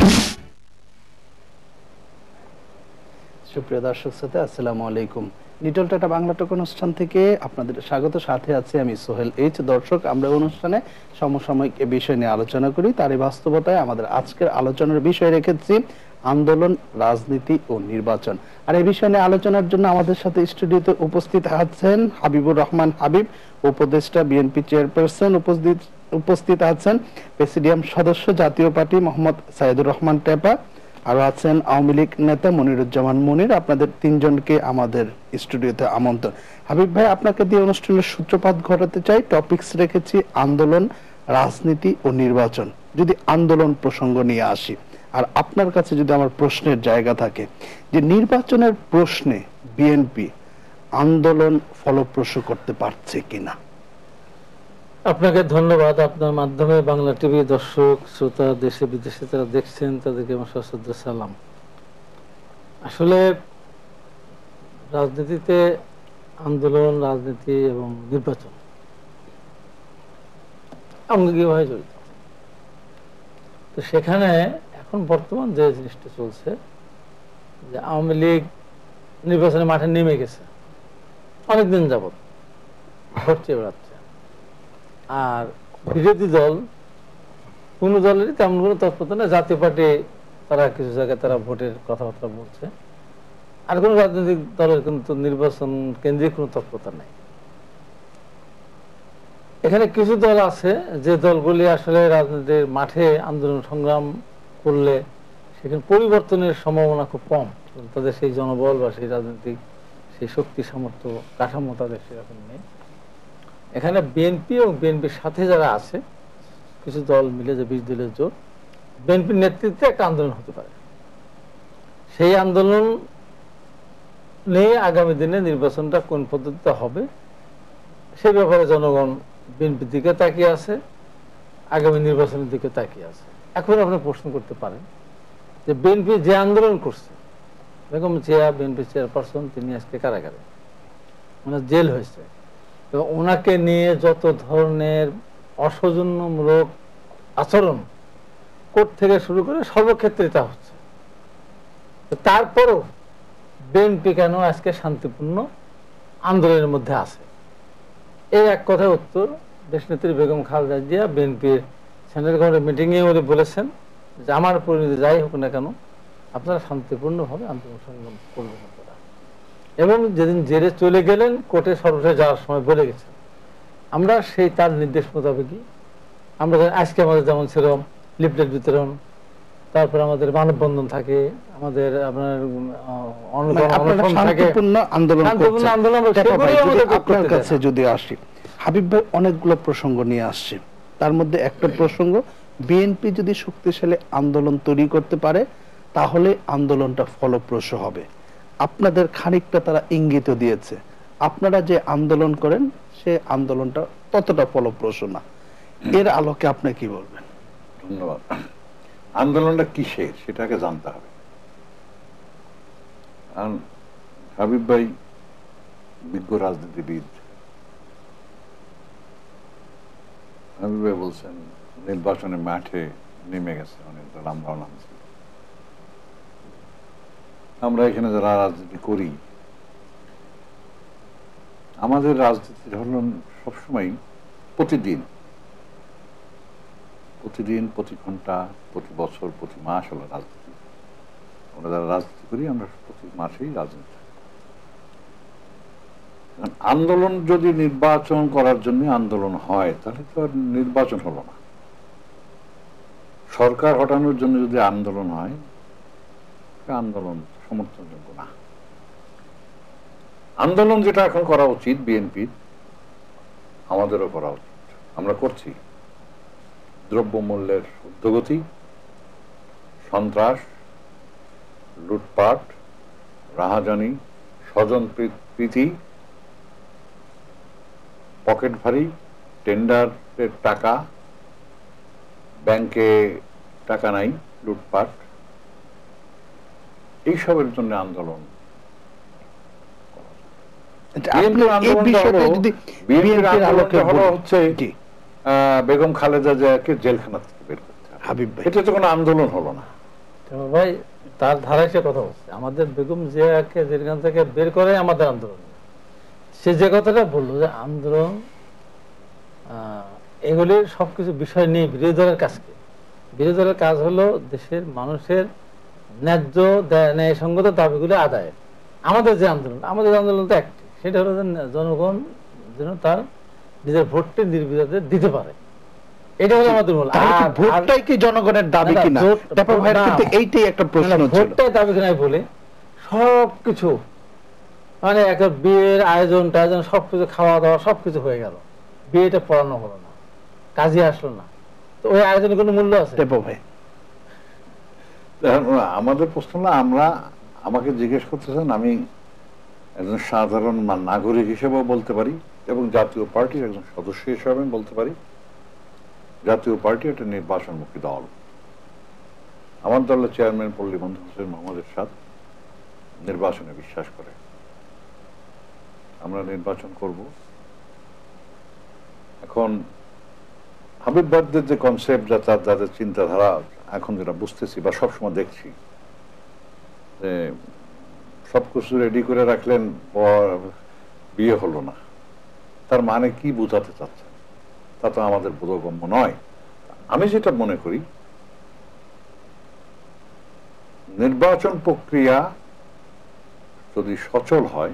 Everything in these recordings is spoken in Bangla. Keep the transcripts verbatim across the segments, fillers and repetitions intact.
সুপ্রিয় দর্শক শ্রোতা, আসসালামু আলাইকুম। লিটল টাটা বাংলা টক অনুষ্ঠান থেকে আপনাদের স্বাগত। সাথে আছি আমি সোহেল এইচ। দর্শক, আমরা অনুষ্ঠানে সমসাময়িক বিষয় নিয়ে আলোচনা করি। তারই বাস্তবতায় আমাদের আজকের আলোচনার বিষয় রেখেছি আন্দোলন, রাজনীতি ও নির্বাচন। আর এই বিষয় নিয়ে আলোচনার জন্য আমাদের সাথে স্টুডিওতে উপস্থিত আছেন হাবিবুর রহমান হাবিব, উপদেষ্টা বিএনপি চেয়ারপারসন। উপস্থিত উপস্থিত আছেন প্রেসিডিয়াম সদস্য জাতীয় পার্টি মোহাম্মদ সাইদুর রহমান টেপা। আরো আছেন আওয়ামী লীগ নেতা মনিরুজ্জামান মনির। আপনাদের তিনজনকে আমাদের স্টুডিওতে আমন্ত্রণ। হাবিব ভাই, আপনাকে দিয়ে অনুষ্ঠানের সূত্রপাত ঘটাতে চাই। টপিকস রেখেছি আন্দোলন, রাজনীতি ও নির্বাচন। যদি আন্দোলন প্রসঙ্গ নিয়ে আসি, আর আপনার কাছে যদি আমার প্রশ্নের জায়গা থাকে যে নির্বাচনের প্রশ্নে বিএনপি আন্দোলন ফলপ্রসূ করতে পারছে কিনা। আপনাকে ধন্যবাদ। আপনার মাধ্যমে বাংলা টিভি দর্শক শ্রোতা দেশে বিদেশে যারা দেখছেন তাদেরকে আমার সশ্রদ্ধ সালাম। আসলে রাজনীতিতে আন্দোলন, রাজনীতি এবং নির্বাচন অঙ্গীভাবে জড়িত। তো সেখানে এখন বর্তমান যে জিনিসটা চলছে যে আওয়ামী লীগ নির্বাচনের মাঠে নেমে গেছে অনেকদিন যাবৎ, ভোট চেয়ে বেড়াচ্ছে। আর বিরোধী দল কোন দলেরই তেমন কোনো তৎপরতা না। জাতীয় পার্টি তারা কিছু জায়গায় তারা ভোটের কথাবার্তা বলছে, আর কোন রাজনৈতিক দলের কিন্তু নির্বাচন কেন্দ্রিক কোনো তৎপরতা নেই। এখানে কিছু দল আছে যে দলগুলি আসলে রাজনীতির মাঠে আন্দোলন সংগ্রাম করলে সেখানে পরিবর্তনের সম্ভাবনা খুব কম। তাদের সেই জনবল বা সেই রাজনৈতিক সেই শক্তি সামর্থ্য কাঠামো তাদের সেরকম নেই। এখানে বিএনপি এবং বিএনপির সাথে যারা আছে কিছু দল মিলে যে বিশ দলের জোট, বিএনপির নেতৃত্বে একটা আন্দোলন হতে পারে। সেই আন্দোলন নিয়ে আগামী দিনে নির্বাচনটা কোন পদ্ধতিতে হবে সে ব্যাপারে জনগণ বিএনপির দিকে তাকিয়ে আছে, আগামী নির্বাচনের দিকে তাকিয়ে আছে। এখন আপনি প্রশ্ন করতে পারেন যে বিএনপি যে আন্দোলন করছে, বেগম জিয়া বিএনপি চেয়ারপারসন, তিনি আজকে কারাগারে, মানে জেল হয়েছে। তো ওনাকে নিয়ে যত ধরনের অসৌজন্যমূলক আচরণ কোর্ট থেকে শুরু করে সর্বক্ষেত্রে তা হচ্ছে। তারপরও বিএনপি কেন আজকে শান্তিপূর্ণ আন্দোলনের মধ্যে আছে? এর এক কথায় উত্তর, দেশনেত্রী বেগম খালেদা জিয়া বিএনপির সেন্ট্রাল গভর্নমেন্ট মিটিংয়ে উনি বলেছেন যে আমার পরিণতি যাই হোক না কেন আপনারা শান্তিপূর্ণভাবে আন্দোলন সংগ্রাম করবেন আপনারা। এবং যেদিন জেলে চলে গেলেন কোর্টে সর্বশেষ যাওয়ার সময় বলে গেছেন আমরা সেই তার নির্দেশ মোতাবেকই আমরা আজকে আমাদের যেমন ছিল লিফলেট বিতরণ, তারপর আমাদের মানববন্ধন থাকে, আমাদের আপনার আপনার কাছে যদি আসি হাবিব ভাই, অনেকগুলো প্রসঙ্গ নিয়ে আসছে। তার মধ্যে একটা প্রসঙ্গ, বিএনপি যদি শক্তিশালী আন্দোলন তৈরি করতে পারে তাহলে আন্দোলনটা ফলপ্রসূ হবে। আপনাদের খানিকটা তারা ইঙ্গিত দিয়েছে, আপনারা যে আন্দোলন করেন সে আন্দোলনটা ততটা ফলপ্রসূ না। এর আলোকে আপনি কি বলবেন? ধন্যবাদ। আন্দোলনটা কিসের সেটাকে জানতে হবে। হাবিব ভাই বিজ্ঞ রাজনীতিবিদ, হাবিব ভাই বলছেন নির্বাচনের মাঠে নেমে গেছে অনেক দল, আমরাও নামছি। আমরা এখানে যারা রাজনীতি করি, আমাদের রাজনীতির হল সবসময় প্রতিদিন প্রতিদিন প্রতি ঘন্টা প্রতি বছর প্রতি মাস হলো রাজনীতি। আমরা যারা রাজনীতি করি আমরা প্রতি মাসেই রাজনীতি। আন্দোলন যদি নির্বাচন করার জন্য আন্দোলন হয় তাহলে তো আর নির্বাচন হলো না। সরকার হটানোর জন্য যদি আন্দোলন হয়, আন্দোলন সমর্থনযোগ্য না। আন্দোলন যেটা এখন করা উচিত বিএনপির, আমাদেরও করা উচিত, আমরা করছি। দ্রব্যমূল্যের ঊর্ধ্বগতি, সন্ত্রাস, লুটপাট, রাহাজানি, স্বজন প্রীতি, পকেট ভারী, টেন্ডারের টাকা, ব্যাংকে টাকা নাই, লুটপাট, এইসবের জন্য আন্দোলন। হচ্ছে বেগম খালেদা জিয়াকে জেলখানা থেকে বের করতে হবে। এটা তো কোনো আন্দোলন হলো না। ভাই তার ধারায় সে কথা বলছে, আমাদের বেগম জিয়াকে যেখান থেকে বের করে আমাদের আন্দোলন, সে যে কথাটা বললো যে আন্দোলন এগুলির সবকিছু বিষয় নিয়ে বিরোধী দলের কাজকে, বিরোধী দলের কাজ হলো দেশের মানুষের ন্যায্য ন্যায়সঙ্গত দাবিগুলো আদায়। আমাদের যে আন্দোলন, আমাদের আন্দোলন তো একটি, সেটা হলো যে জনগণ যেন তার নিজের ভোটটি নির্বিবাদে দিতে পারে, এটা হলো আমাদের মূল। আর ভোটটাই কি জনগণের দাবি কিনা, ব্যাপক ভাইয়ের কিন্তু এইটাই একটা প্রশ্ন ছিল। ভোটটাই দাবি কিনা বলে সবকিছু মানে একটা বিয়ের আয়োজন টায়োজন সবকিছু খাওয়া দাওয়া সবকিছু হয়ে গেল, বিয়েটা পড়ানো হলো না, কাজে আসলো না, তো ওই আয়োজনের কোনো মূল্য আছে? ভাই আমাদের প্রশ্ন না, আমরা আমাকে জিজ্ঞেস করতেছেন, আমি একজন সাধারণ নাগরিক হিসেবেও বলতে পারি এবং জাতীয় পার্টির একজন সদস্য হিসেবে বলতে পারি, জাতীয় পার্টি একটা নির্বাচনমুখী দল। আমার দলের চেয়ারম্যান পল্লী বন্ধু হোসেন মোহাম্মদ এরশাদ নির্বাচনে বিশ্বাস করে, আমরা নির্বাচন করব। এখন হাবিব বাদদের যে কনসেপ্ট, যা তার যাদের চিন্তাধারা এখন যেটা বুঝতেছি বা সবসময় দেখছি, যে সবকিছু রেডি করে রাখলেন বিয়ে হলো না, তার মানে কি বোঝাতে চাচ্ছেন তা তো আমাদের বোধগম্য নয়। আমি যেটা মনে করি, নির্বাচন প্রক্রিয়া যদি সচল হয়,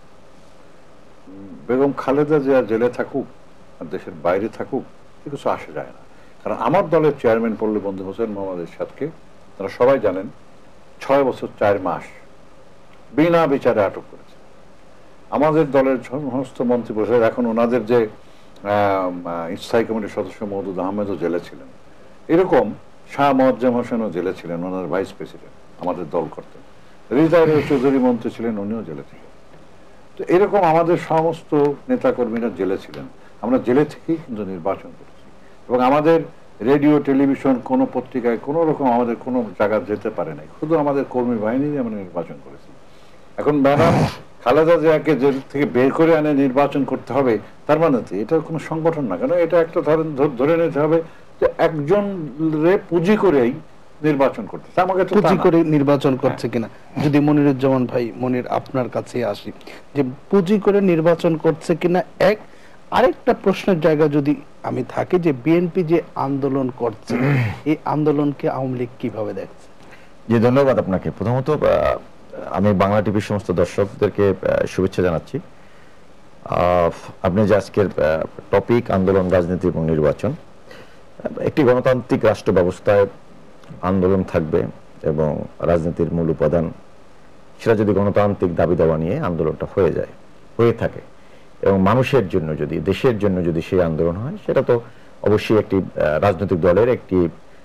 বেগম খালেদা জিয়া জেলে থাকুক আর দেশের বাইরে থাকুক কিছু আসে যায় না। কারণ আমার দলের চেয়ারম্যান পল্লী বন্ধু হোসেন মোহাম্মদ এরশাদকে তারা সবাই জানেন ছয় বছর চার মাস বিনা বিচারে আটক করেছে। আমাদের দলের সমস্ত মন্ত্রী পরিষদ, এখন ওনাদের যে স্থায়ী কমিটির সদস্য মওদুদ আহমেদও জেলে ছিলেন, এরকম শাহ মোয়াজ্জেম হোসেনও জেলে ছিলেন, ওনার ভাইস প্রেসিডেন্ট আমাদের দল করতেন, রিজার্ভ চৌধুরী মন্ত্রী ছিলেন, উনিও জেলে ছিলেন। তো এরকম আমাদের সমস্ত নেতাকর্মীরা জেলে ছিলেন, আমরা জেলে থেকেই কিন্তু নির্বাচন করেছি এবং আমাদের রেডিও টেলিভিশন কোনো পত্রিকায় কোনো রকম আমাদের কোনো জায়গা যেতে পারে নাই, শুধু আমাদের কর্মী বাহিনী দিয়ে আমরা নির্বাচন করেছি। এখন ম্যাডাম খালেদা জিয়াকে জেল থেকে বের করে আনে নির্বাচন করতে হবে, তার মানে তো এটা কোনো সংগঠন না, কেন এটা একটা ধরেন ধরে নিতে হবে যে একজন রে পুঁজি করেই নির্বাচন করতেছে, আমাকে পুঁজি করে নির্বাচন করছে কিনা। যদি মনিরুজ্জামান ভাই, মনির আপনার কাছে আসি, যে পুঁজি করে নির্বাচন করছে কিনা এক, আরেকটা প্রশ্নের জায়গা যদি আমি থাকি, যে বিএনপি যে আন্দোলন করছে এই আন্দোলনকে আওয়ামী লীগ কিভাবে দেখছে? জি ধন্যবাদ আপনাকে। প্রথমত আমি বাংলা টিভির সমস্ত দর্শকদেরকে শুভেচ্ছা জানাচ্ছি। আপনি যে আজকের টপিক আন্দোলন, রাজনীতি এবং নির্বাচন, একটি গণতান্ত্রিক রাষ্ট্র ব্যবস্থায় আন্দোলন থাকবে এবং রাজনীতির মূল উপাদান, সেটা যদি গণতান্ত্রিক দাবি দাওয়া নিয়ে আন্দোলনটা হয়ে যায়, হয়ে থাকে এবং মানুষের জন্য যদি, দেশের জন্য যদি সেই আন্দোলন হয়, সেটা তো অবশ্যই একটি রাজনৈতিক দলের একটি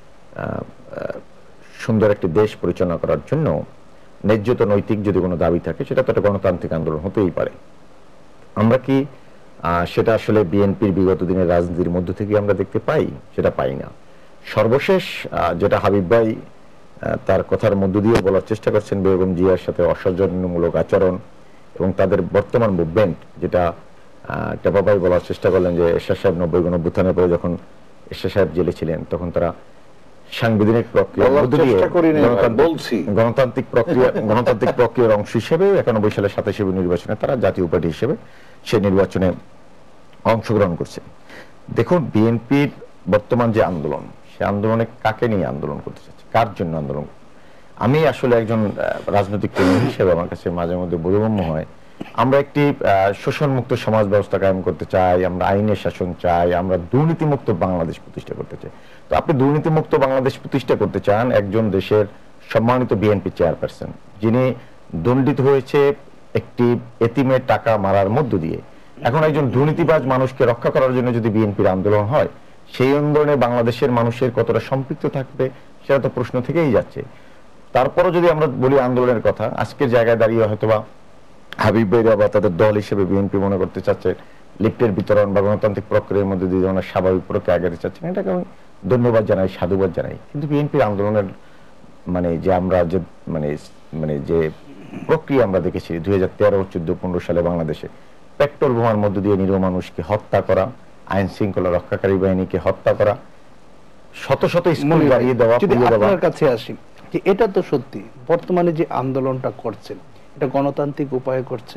সুন্দর একটি দেশ পরিচালনা করার জন্য ন্যায্যত নৈতিক যদি কোনো দাবি থাকে, সেটা তো একটা গণতান্ত্রিক আন্দোলন হতেই পারে। আমরা কি সেটা আসলে বিএনপির বিগত দিনের রাজনীতির মধ্য থেকে আমরা দেখতে পাই? সেটা পাই না। সর্বশেষ যেটা হাবিব ভাই তার কথার মধ্য দিয়ে বলার চেষ্টা করছেন, বেগম জিয়ার সাথে অসৌজন্যমূলক আচরণ এবং তাদের বর্তমান মুভমেন্ট, যেটা টেপা ভাই বলার চেষ্টা করলেন যে এরশাদ সাহেব নব্বই গণ অভ্যুত্থানের পরে যখন এরশাদ সাহেব জেলে ছিলেন, তখন তারা সাংবিধানিক প্রক্রিয়ার মধ্য দিয়ে গণতান্ত্রিক প্রক্রিয়া গণতান্ত্রিক প্রক্রিয়ার অংশ হিসেবে একানব্বই সালের সাতাশে নির্বাচনে তারা জাতীয় পার্টি হিসেবে সেই নির্বাচনে অংশগ্রহণ করছে। দেখুন, বিএনপির বর্তমান যে আন্দোলন, সে আন্দোলনে কাকে নিয়ে আন্দোলন করতে চাচ্ছে, কার জন্য আন্দোলন? আমি আসলে একজন রাজনৈতিক কর্মী হিসেবে আমার কাছে মাঝে মধ্যে বোধগম্য হয়, আমরা একটি শোষণমুক্ত সমাজ ব্যবস্থা কায়েম করতে চাই, আমরা আইনের শাসন চাই, আমরা দুর্নীতিমুক্ত বাংলাদেশ প্রতিষ্ঠা করতে চাই। তো আপনি দুর্নীতিমুক্ত বাংলাদেশ প্রতিষ্ঠা করতে চান একজন দেশের সম্মানিত বিএনপি চেয়ারপারসন, যিনি দণ্ডিত হয়েছে একটি এতিমের টাকা মারার মধ্য দিয়ে। এখন একজন দুর্নীতিবাজ মানুষকে রক্ষা করার জন্য যদি বিএনপির আন্দোলন হয়, সেই আন্দোলনে বাংলাদেশের মানুষের কতটা সম্পৃক্ত থাকবে সেটা তো প্রশ্ন থেকেই যাচ্ছে। তারপরও যদি আমরা বলি আন্দোলনের কথা, আজকের জায়গায় দাঁড়িয়ে হয়তোবা হাবিব ভাইরা বা তাদের দল হিসেবে বিএনপি মনে করতে চাচ্ছে লিফটের বিতরণ বা গণতান্ত্রিক প্রক্রিয়ার মধ্যে দিয়ে যেমন স্বাভাবিক প্রক্রিয়া আগাতে চাচ্ছেন, এটাকে আমি ধন্যবাদ জানাই, সাধুবাদ জানাই। কিন্তু বিএনপির আন্দোলনের মানে যে আমরা যে মানে মানে যে প্রক্রিয়া আমরা দেখেছি দুই হাজার তেরো চোদ্দ পনেরো সালে বাংলাদেশে পেট্রোল বোমার মধ্য দিয়ে নিরীহ মানুষকে হত্যা করা, আইন শৃঙ্খলা রক্ষাকারী বাহিনীকে হত্যা করা, শত শত স্কুল জ্বালিয়ে দেওয়া, যদি আপনার কাছে আসি, যে এটা তো সত্যি বর্তমানে যে আন্দোলনটা করছেন এটা গণতান্ত্রিক উপায়ে করছে?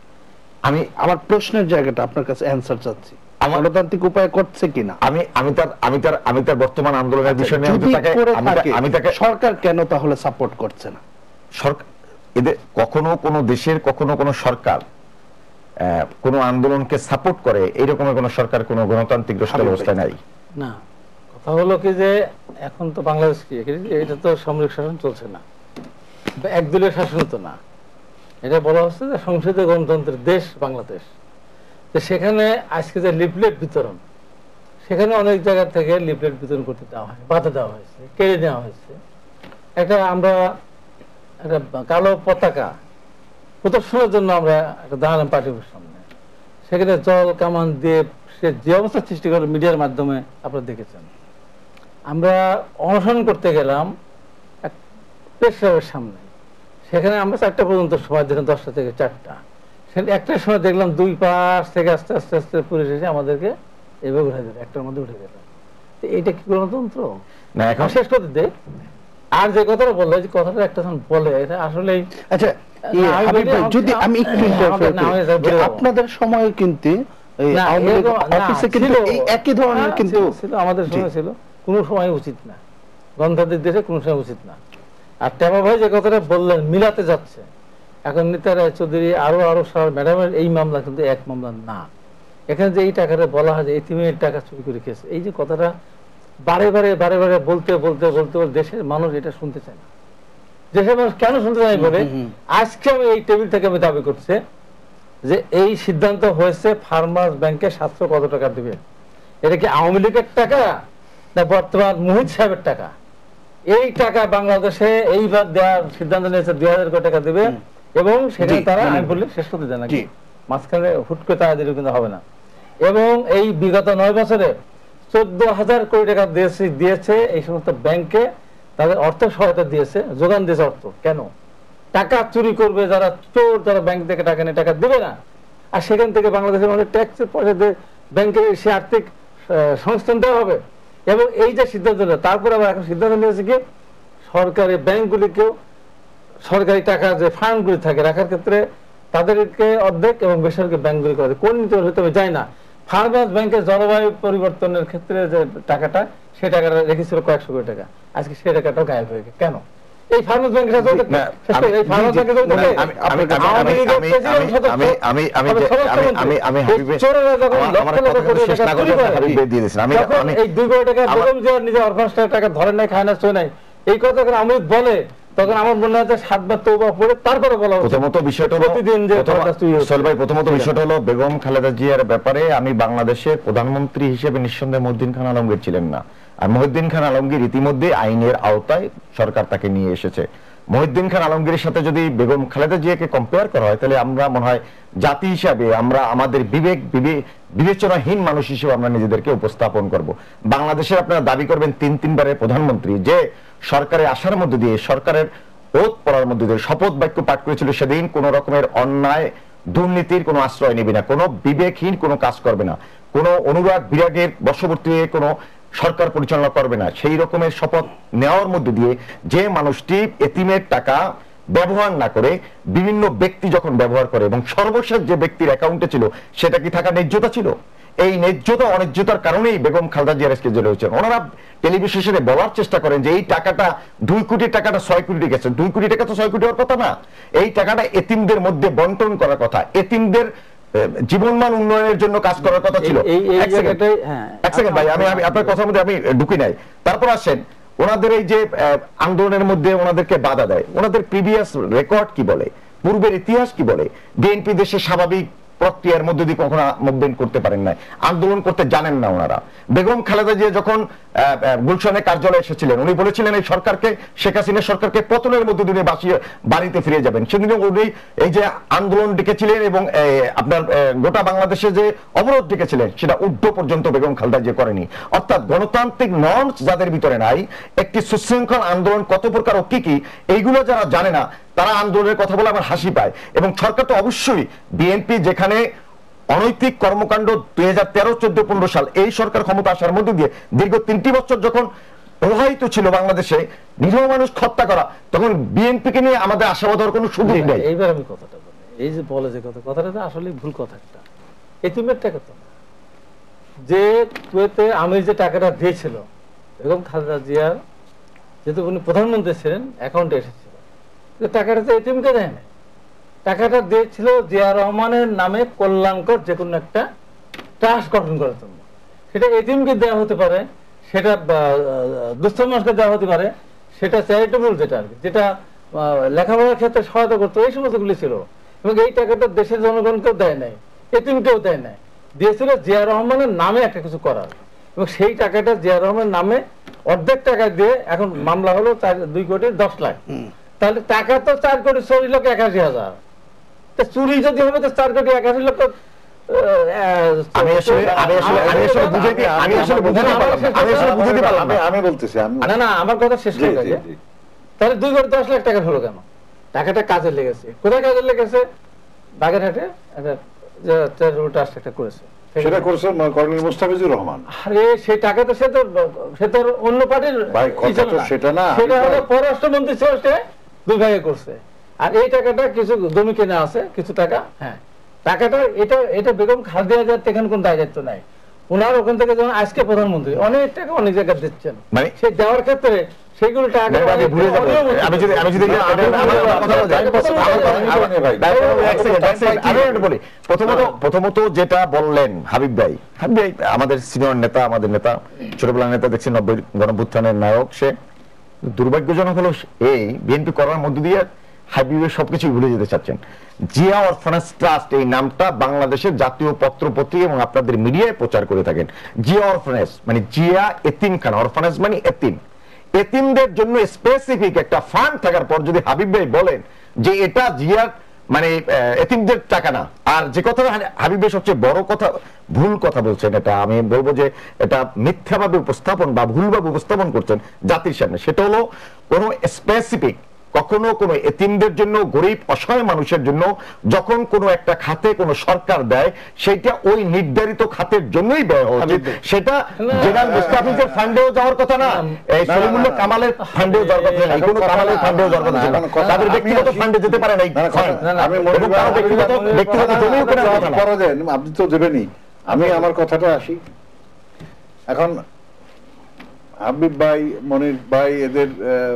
আমি আমার প্রশ্নের জায়গাটা আপনার কাছে অ্যানসার চাচ্ছি, গণতান্ত্রিক উপায়ে করছে কিনা? আমি আমি তার আমি তার আমি তার বর্তমান আন্দোলনের বিষয় নিয়ে যদি তাকে করে আমি তা- থাকে, আমি তাকে সরকার কেন তাহলে সাপোর্ট করছে না? সরকার এদের কখনো কোনো দেশের কখনো কোনো সরকার আহ, কোনো আন্দোলনকে সাপোর্ট করে এইরকমের কোনো সরকার কোনো গণতান্ত্রিক রাষ্ট্র ব্যবস্থায় নাই। না, কথা হলো কি যে এখন তো বাংলাদেশ কি এটা তো সামরিক শাসন চলছে না, বা একদলীয় শাসন তো না, এটা বলা হচ্ছে যে সংসদীয় গণতন্ত্রের দেশ বাংলাদেশ। তো সেখানে আজকে যে লিফলেট বিতরণ, সেখানে অনেক জায়গা থেকে লিফলেট বিতরণ করতে দেওয়া হয়, বাধা দেওয়া হয়েছে, কেড়ে নেওয়া হয়েছে। একটা আমরা একটা কালো পতাকা প্রদর্শনের জন্য আমরা একটা দাঁড়ালাম পার্টি অফিসের সামনে, সেখানে জল কামান দিয়ে সে যে অবস্থা সৃষ্টি করে মিডিয়ার মাধ্যমে আপনারা দেখেছেন। আমরা অনশন করতে গেলাম এক প্রেস ক্লাবের সামনে, সেখানে আমরা চারটা পর্যন্ত সময় দিলাম, দশটা থেকে চারটা। সেখানে একটার সময় দেখলাম দুই পাশ থেকে আস্তে আস্তে আস্তে পুলিশ এসে আমাদেরকে এভাবে উঠে দিল, একটার মধ্যে উঠে দিল। তো এইটা কি গণতন্ত্র? না, এখন শেষ করতে দে। আর যে কথাটা বললো, যে কথাটা একটা বলে এটা আসলে আচ্ছা, ইয়ে, আমি হাবিব বলি, ভাই, যদি আমি একটু interfere না, আমি করি, বলে যে দেবো। আপনাদের সময়ে কিন্তু এই না, আওয়ামী লীগ এরকম- না, অফিসে কিন্তু ছিল। এই একই ধরনের হ্যাঁ, কিন্তু ছিল, ছিল, আমাদের সময় ছিল, কোনো সময় উচিত না, গণতান্ত্রিক দেশে কোনো সময় উচিত না। আর টেমা ভাই যে কথাটা বললেন মিলাতে যাচ্ছে, এখন নিতা রায় চৌধুরী আরো আরো সার ম্যাডামের এই মামলা কিন্তু এক মামলা না। এখানে যে এই টাকাটা বলা হয় যে এতিমের টাকা চুরি করে খেয়েছে, এই যে কথাটা বারে বারে বারে বারে বলতে বলতে বলতে বলতে দেশের মানুষ এটা শুনতে চায় না। দেশের মানুষ কেন শুনতে চায় বলে আজকে আমি এই টেবিল থেকে আমি দাবি করছি যে এই সিদ্ধান্ত হয়েছে ফার্মার্স ব্যাংকে সাতশো কত টাকা দিবে, এটা কি আওয়ামী লীগের টাকা না বর্তমান মুহিত সাহেবের টাকা? এই টাকা বাংলাদেশে এইবার দেওয়ার সিদ্ধান্ত নিয়েছে দুই হাজার কোটি টাকা দিবে, এবং সেখানে জি, তারা জি। আমি বললে শেষ করতে দেয় নাকি জি। মাঝখানে হুট করে তারা দিলে কিন্তু হবে না। এবং এই বিগত নয় বছরে চোদ্দ হাজার কোটি টাকা দিয়েছে দিয়েছে এই সমস্ত ব্যাংকে, তাদের অর্থ সহায়তা দিয়েছে, যোগান দিয়েছে অর্থ। কেন? টাকা চুরি করবে যারা, চোর যারা ব্যাংক থেকে টাকা নিয়ে টাকা দেবে না, আর সেখান থেকে বাংলাদেশের মানুষ ট্যাক্সের পয়সা দিয়ে ব্যাংকে সে আর্থিক আহ, সংস্থান দেওয়া হবে। এবং এই যে সিদ্ধান্ত নিল, তারপরে আবার এখন সিদ্ধান্ত নিয়েছে কি সরকারি ব্যাংকগুলিকেও সরকারি টাকা যে ফান্ডগুলি থাকে রাখার ক্ষেত্রে তাদেরকে অর্ধেক এবং বেসরকারি ব্যাংকগুলি করে কোন নীতি হতে হবে যায় না। ফার্মার্স ব্যাংকের জলবায়ু পরিবর্তনের ক্ষেত্রে যে টাকাটা, সে টাকাটা রেখেছিল কয়েকশো কোটি টাকা, আজকে সে টাকাটাও গায়েব হয়ে গেছে। কেন? এই ফার্মার্স ব্যাংকের সাথে না, আমি- এই ফার্মার্স ব্যাংকের সাথে আমি- আমি- আমি- আমি- আওয়ামী লীগের আমি- প্রেসিডেন্ট সদস্য, আমি- আমি- আমি- তবে আমি- স্বরাষ্ট্রমন্ত্রী, আমি- আমি এই হাবিবের- চোরেরা যখন আমার- লক্ষ আমার লক্ষ কথাটা কোটি শেষ টাকা না চুরি করে করে, হাবিব ভাই দিয়ে দিয়েছেন। আমি- যখন আমি- এই দুই কোটি টাকা আমার- বেগম জিয়ার নিজে অর্গানাইজ টাকা ধরে নাই, খায় না, চোয় নাই, এই কথা যখন আমি বলে, তখন আমার মনে হয় যে সাতবার তওবা পড়ে তারপরে বলা উচিত। প্রথমত বিষয়টা হলো প্রতিদিন যে প্রথম- কথা তুই সোহেল ভাই, প্রথমত বিষয়টা হলো বেগম খালেদা জিয়ার ব্যাপারে আমি বাংলাদেশের প্রধানমন্ত্রী হিসেবে নিঃসন্দেহে মহিউদ্দিন খান আলমগীর ছিলেন না। আর মহিউদ্দিন খান আলমগীর ইতিমধ্যে আইনের আওতায় সরকার তাকে নিয়ে এসেছে। মহিউদ্দিন খান আলমগীরের সাথে যদি বেগম খালেদা জিয়াকে কম্পেয়ার করা হয়, তাহলে আমরা মনে হয় জাতি হিসাবে আমরা আমাদের বিবেক বিবে- বিবেচনাহীন মানুষ হিসেবে আমরা নিজেদেরকে উপস্থাপন করব। বাংলাদেশের আপনারা দাবি করবেন তিন তিনবারের প্রধানমন্ত্রী, যে সরকারে আসার মধ্যে দিয়ে, সরকারের ওত পড়ার মধ্যে দিয়ে শপথ বাক্য পাঠ করেছিল, সেদিন কোন রকমের অন্যায় দুর্নীতির কোনো আশ্রয় নেবে না, কোনো বিবেকহীন কোনো কাজ করবে না, কোনো অনুরাগ বিরাগের বশবর্তী হয়ে কোনো সরকার পরিচালনা করবে না, সেই রকমের শপথ নেওয়ার মধ্যে দিয়ে যে মানুষটি এতিমের টাকা ব্যবহার না করে বিভিন্ন ব্যক্তি যখন ব্যবহার করে, এবং সর্বশেষ যে ব্যক্তির অ্যাকাউন্টে ছিল সেটা কি থাকা ন্যায্যতা ছিল? এই ন্যায্যতা অন্যায্যতার কারণেই বেগম খালেদা জিয়া আজকে জেলে হয়েছেন। ওনারা টেলিভিশনে বলার চেষ্টা করেন যে এই টাকাটা দুই কোটি টাকাটা ছয় কোটি গেছে, দুই কোটি টাকা তো ছয় কোটি হওয়ার কথা না, এই টাকাটা এতিমদের মধ্যে বন্টন করার কথা, এতিমদের জীবনমান উন্নয়নের জন্য কাজ করার কথা ছিল। এই এই এক সেকেন্ড, জায়গাটাই হ্যাঁ এক সেকেন্ড ভাই, আমি আমি আপনার কথার মধ্যে আমি ঢুকি নাই। তারপর আসেন ওনাদের এই যে আহ, আন্দোলনের মধ্যে ওনাদেরকে বাধা দেয়, ওনাদের প্রিভিয়াস রেকর্ড কি বলে, পূর্বের ইতিহাস কি বলে? বিএনপি দেশের স্বাভাবিক প্রক্রিয়ার মধ্যে দিয়ে কখনো মুভমেন্ট করতে পারেন না, আন্দোলন করতে জানেন না ওনারা। বেগম খালেদা জিয়া যখন গুলশানে কার্যালয়ে এসেছিলেন, উনি বলেছিলেন এই সরকারকে, শেখ হাসিনা সরকারকে পতনের মধ্যে দিয়ে বাঁচিয়ে বাড়িতে ফিরে যাবেন। সেদিন উনি এই যে আন্দোলন ডেকেছিলেন এবং আপনার গোটা বাংলাদেশে যে অবরোধ ডেকেছিলেন, সেটা উর্ধ্ব পর্যন্ত বেগম খালেদা জিয়া করেনি। অর্থাৎ গণতান্ত্রিক নর্মস যাদের ভিতরে নাই, একটি সুশৃঙ্খল আন্দোলন কত প্রকার ও কি কি, এইগুলো যারা জানে না, তারা আন্দোলনের কথা বলে আমার হাসি পায়। এবং সরকার তো অবশ্যই, বিএনপি যেখানে অনৈতিক কর্মকাণ্ড দুই হাজার তেরো চোদ্দ পনেরো সাল এই সরকার ক্ষমতা আসার মধ্যে দিয়ে দীর্ঘ তিনটি বছর যখন প্রবাহিত ছিল বাংলাদেশে, নিরীহ মানুষ হত্যা করা, তখন বিএনপি কে নিয়ে আমাদের আশাবাদ হওয়ার কোনো সুযোগ নেই। এইবার আমি কথাটা বলি, এই যে বলে যে কথা, কথাটা তো আসলে ভুল কথা একটা। এতিমের টাকা তো না, যে কুয়েতে আমির যে টাকাটা দিয়েছিল বেগম খালেদা জিয়ার, যেহেতু উনি প্রধানমন্ত্রী ছিলেন, অ্যাকাউন্টে এসেছিল, টাকাটা তো এতিমকে দেয় না, টাকাটা দিয়েছিল জিয়া রহমানের নামে কল্যাণকর যে কোনো একটা ট্রাস্ট গঠন করার জন্য। সেটা এতিমকে দেওয়া হতে পারে, সেটা দুস্থ মানুষকে দেওয়া হতে পারে, সেটা চ্যারিটেবল যেটা আর কি, যেটা লেখাপড়ার ক্ষেত্রে সহায়তা করতো, এই সমস্তগুলি ছিল। এবং এই টাকাটা দেশের জনগণকেও দেয় নাই, এতিমকেও দেয় নাই, দিয়েছিল জিয়া রহমানের নামে একটা কিছু করার। এবং সেই টাকাটা জিয়া রহমানের নামে অর্ধেক টাকা দিয়ে এখন মামলা হলো চার দুই কোটি দশ লাখ। তাহলে টাকা তো চার কোটি চল্লিশ লক্ষ একাশি হাজার, চুরি যদি হবে তো চার কোটি একাশি লক্ষ। আমি আসলে আমি আসলে আমি আসলে বুঝাইতে আমি আসলে বুঝাতে পারলাম না, আমি আসলে বুঝাতে পারলাম না, আমি বলতেছি আমি না না আমার কথা শেষ হয়ে গেছে। তাহলে দুই কোটি দশ লাখ টাকা হলো কেন? টাকাটা কাজে লেগেছে। কোথায় কাজে লেগেছে? বাগেরহাটে একটা চ্যারিটেবল ট্রাস্ট একটা করেছে, সেটা করেছেন কর্নেল মুস্তাফিজুর রহমান। আরে সেই টাকা তো সে তো সে তো অন্য পার্টির, সেটা না, সেটা হলো পররাষ্ট্রমন্ত্রী ছিল, সে দুই ভাগে করছে। আর এই টাকাটা কিছু জমি কেনা আছে, কিছু টাকা, হ্যাঁ টাকাটা এটা এটা বেগম খালেদা জিয়ার এখানে কোন দায় দায়িত্ব নাই। ওনার ওখান থেকে যখন আজকে প্রধানমন্ত্রী অনেক টাকা অনেক জায়গায় দিচ্ছেন, মানে সে দেওয়ার ক্ষেত্রে সেগুলো টাকা ভুলে যাবে। আমি যদি আমি যদি বলি, প্রথমত প্রথমত যেটা বললেন হাবিব ভাই, হাবিব ভাই আমাদের সিনিয়র নেতা, আমাদের নেতা, ছোটবেলার নেতা, দেখছি নব্বই গণঅভ্যুত্থানের নায়ক। সে দুর্ভাগ্যজনক হলো এই বিএনপি করার মধ্য দিয়ে হাবিবের সবকিছু ভুলে যেতে চাচ্ছেন। জিয়া অরফানেজ ট্রাস্ট এই নামটা বাংলাদেশের জাতীয় পত্র পত্রিকা এবং আপনাদের মিডিয়ায় প্রচার করে থাকেন। জিয়া অরফানেজ মানে জিয়া এতিমখানা, অরফানেজ মানে এতিম, এতিমদের জন্য স্পেসিফিক একটা ফান্ড থাকার পর যদি হাবিব ভাই বলেন যে এটা জিয়ার মানে এতিমদের টাকা না, আর যে কথা হাবিব ভাই সবচেয়ে বড় কথা ভুল কথা বলছেন, এটা আমি বলবো যে এটা মিথ্যাভাবে উপস্থাপন বা ভুলভাবে উপস্থাপন করছেন জাতির সামনে। সেটা হলো কোনো স্পেসিফিক কখনো কোনো এতিমদের জন্য, গরিব অসহায় মানুষের জন্য যখন কোনো একটা খাতে কোনো সরকার দেয়, সেটা ওই নির্ধারিত খাতের জন্যই ব্যয় হওয়া উচিত। সেটা জেনারেল মুস্তাফিজের ফান্ডেও যাওয়ার কথা না, এই সলিমুল্লাহ কামালের ফান্ডেও যাওয়ার কথা না, কোনো কামালের ফান্ডেও যাওয়ার কথা না, তাদের ব্যক্তিগত ফান্ডে যেতে পারে না। আমি ব্যক্তিগত ব্যক্তিগত জমিও কোনো কথা না, আপনি তো দেবেনই। আমি আমার কথাটা আসি এখন, হাবিব ভাই, মনির ভাই, এদের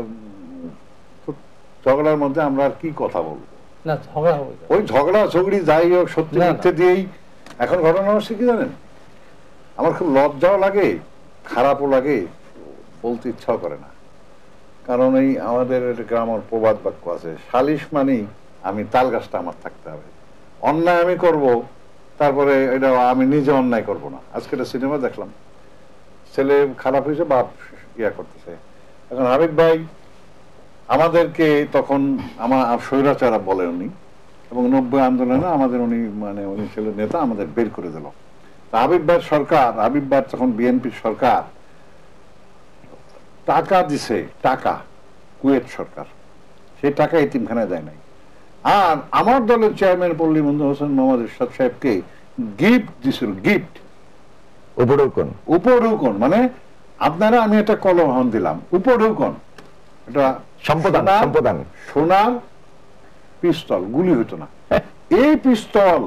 ঝগড়ার মধ্যে আমরা আর কি কথা বলবো না, ঝগড়া হবে, ওই ঝগড়া ঝগড়ি যাই হোক সত্যি মিথ্যে দিয়েই এখন ঘটনা হচ্ছে কি জানেন, আমার খুব লজ্জাও লাগে, খারাপও লাগে, বলতে ইচ্ছাও করে না। কারণ এই আমাদের গ্রামের প্রবাদ বাক্য আছে, সালিশ মানি আমি তাল গাছটা আমার থাকতে হবে, অন্যায় আমি করব, তারপরে এটা আমি নিজে অন্যায় করব না। আজকে একটা সিনেমা দেখলাম, ছেলে খারাপ হয়েছে, বাপ ইয়া করতেছে। এখন হাবিব ভাই আমাদেরকে তখন আমার স্বৈরাচার বলে উনি, এবং নব্বই আন্দোলনে আমাদের উনি মানে উনি ছিলেন নেতা, আমাদের বের করে দিল। হাবিব ভাইয়ের সরকার, হাবিব ভাই তখন বিএনপির সরকার টাকা দিছে, টাকা কুয়েত সরকার, সেই টাকা এতিমখানায় দেয় নাই। আর আমার দলের চেয়ারম্যান পল্লী মঞ্জুর হোসেন মোহাম্মদ ইরশাদ সাহেবকে গিফট দিছিল, গিফট উপঢৌকন, উপঢৌকন মানে আপনারা আমি একটা কলম দিলাম, উপঢৌকন এটা সম্পদান, সম্পদান, সোনার পিস্তল, গুলি হইতো না, এই পিস্তল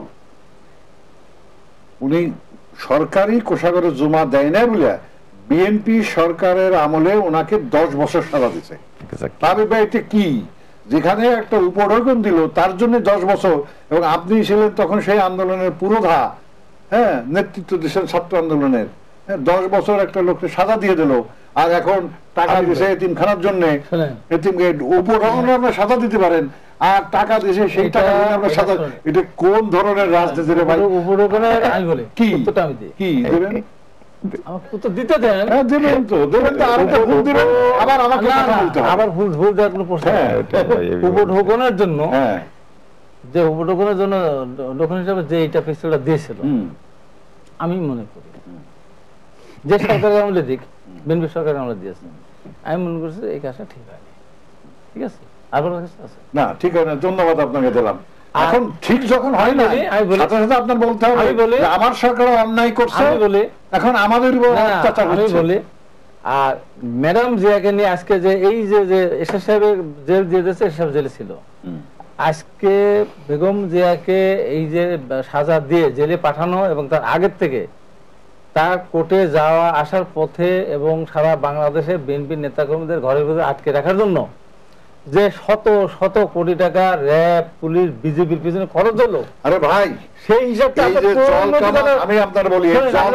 উনি সরকারি কোষাগারে জমা দেয় না বলে বিএনপি সরকারের আমলে ওনাকে দশ বছর সাজা দিছে। এটা কি, যেখানে একটা উপঢৌকন দিল তার জন্য দশ বছর, এবং আপনি ছিলেন তখন সেই আন্দোলনের পুরোধা, হ্যাঁ নেতৃত্ব দিয়েছেন ছাত্র আন্দোলনের, দশ বছর একটা লোককে সাজা দিয়ে দিল, আর এখন টাকা দিয়েছে এতিমখানার জন্য, এতিমকে উপঢৌকন আপনার সাজা দিতে পারেন, আর টাকা দিয়েছে সেই টাকা আপনার সাজা, এটা কোন ধরনের রাজনীতি রে ভাই? কি কি দেবেন? দিতে দেন, দেবেন তো, দেবেন তো, আর একটা ভুল দিবেন, আবার আমাকে আবার ভুল ভুল দেওয়ার কোনো প্রশ্ন। উপঢৌকনের জন্য, যে উপঢৌকনের জন্য ডকুমেন্ট হিসাবে যে এইটা পিস্তলটা দিয়েছিল, আমি মনে করি যে সরকারের আমলে দিক, বিএনপি সরকারের আমলে দিয়েছে, আমি মনে করছি এই কাজটা ঠিক হয়নি। ঠিক আছে, আর কোনো কিছু আছে না? ঠিক হয় না, ধন্যবাদ আপনাকে দিলাম। এখন ঠিক যখন হয় না, সাথে সাথে আপনার বলতে হবে আমার সরকার অন্যায় করছে, এখন আমাদের উপর অত্যাচার হচ্ছে। আমি বলি আর ম্যাডাম জিয়াকে নিয়ে আজকে যে এই যে যে এরশাদ সাহেবের জেল দিয়ে দিয়েছে, এরশাদ জেলে ছিল, আজকে বেগম জিয়াকে এই যে সাজা দিয়ে জেলে পাঠানো এবং তার আগের থেকে তার কোর্টে যাওয়া আসার পথে এবং সারা বাংলাদেশে বিএনপির নেতাকর্মীদের ঘরের ভিতরে আটকে রাখার জন্য যে শত শত কোটি টাকা র্যাব, পুলিশ, বিজেপির পিছনে খরচ হলো, আরে ভাই সেই হিসাবটা আমি আপনার বলি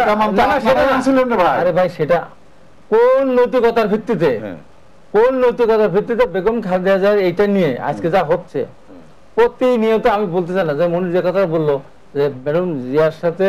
আরে ভাই সেটা কোন নৈতিকতার ভিত্তিতে, কোন নৈতিকতার ভিত্তিতে বেগম খালেদা জিয়ার এইটা নিয়ে আজকে যা হচ্ছে প্রতিনিয়ত। আমি বলতে চাই না যে মনির যে কথা বললো যে বেগম জিয়ার সাথে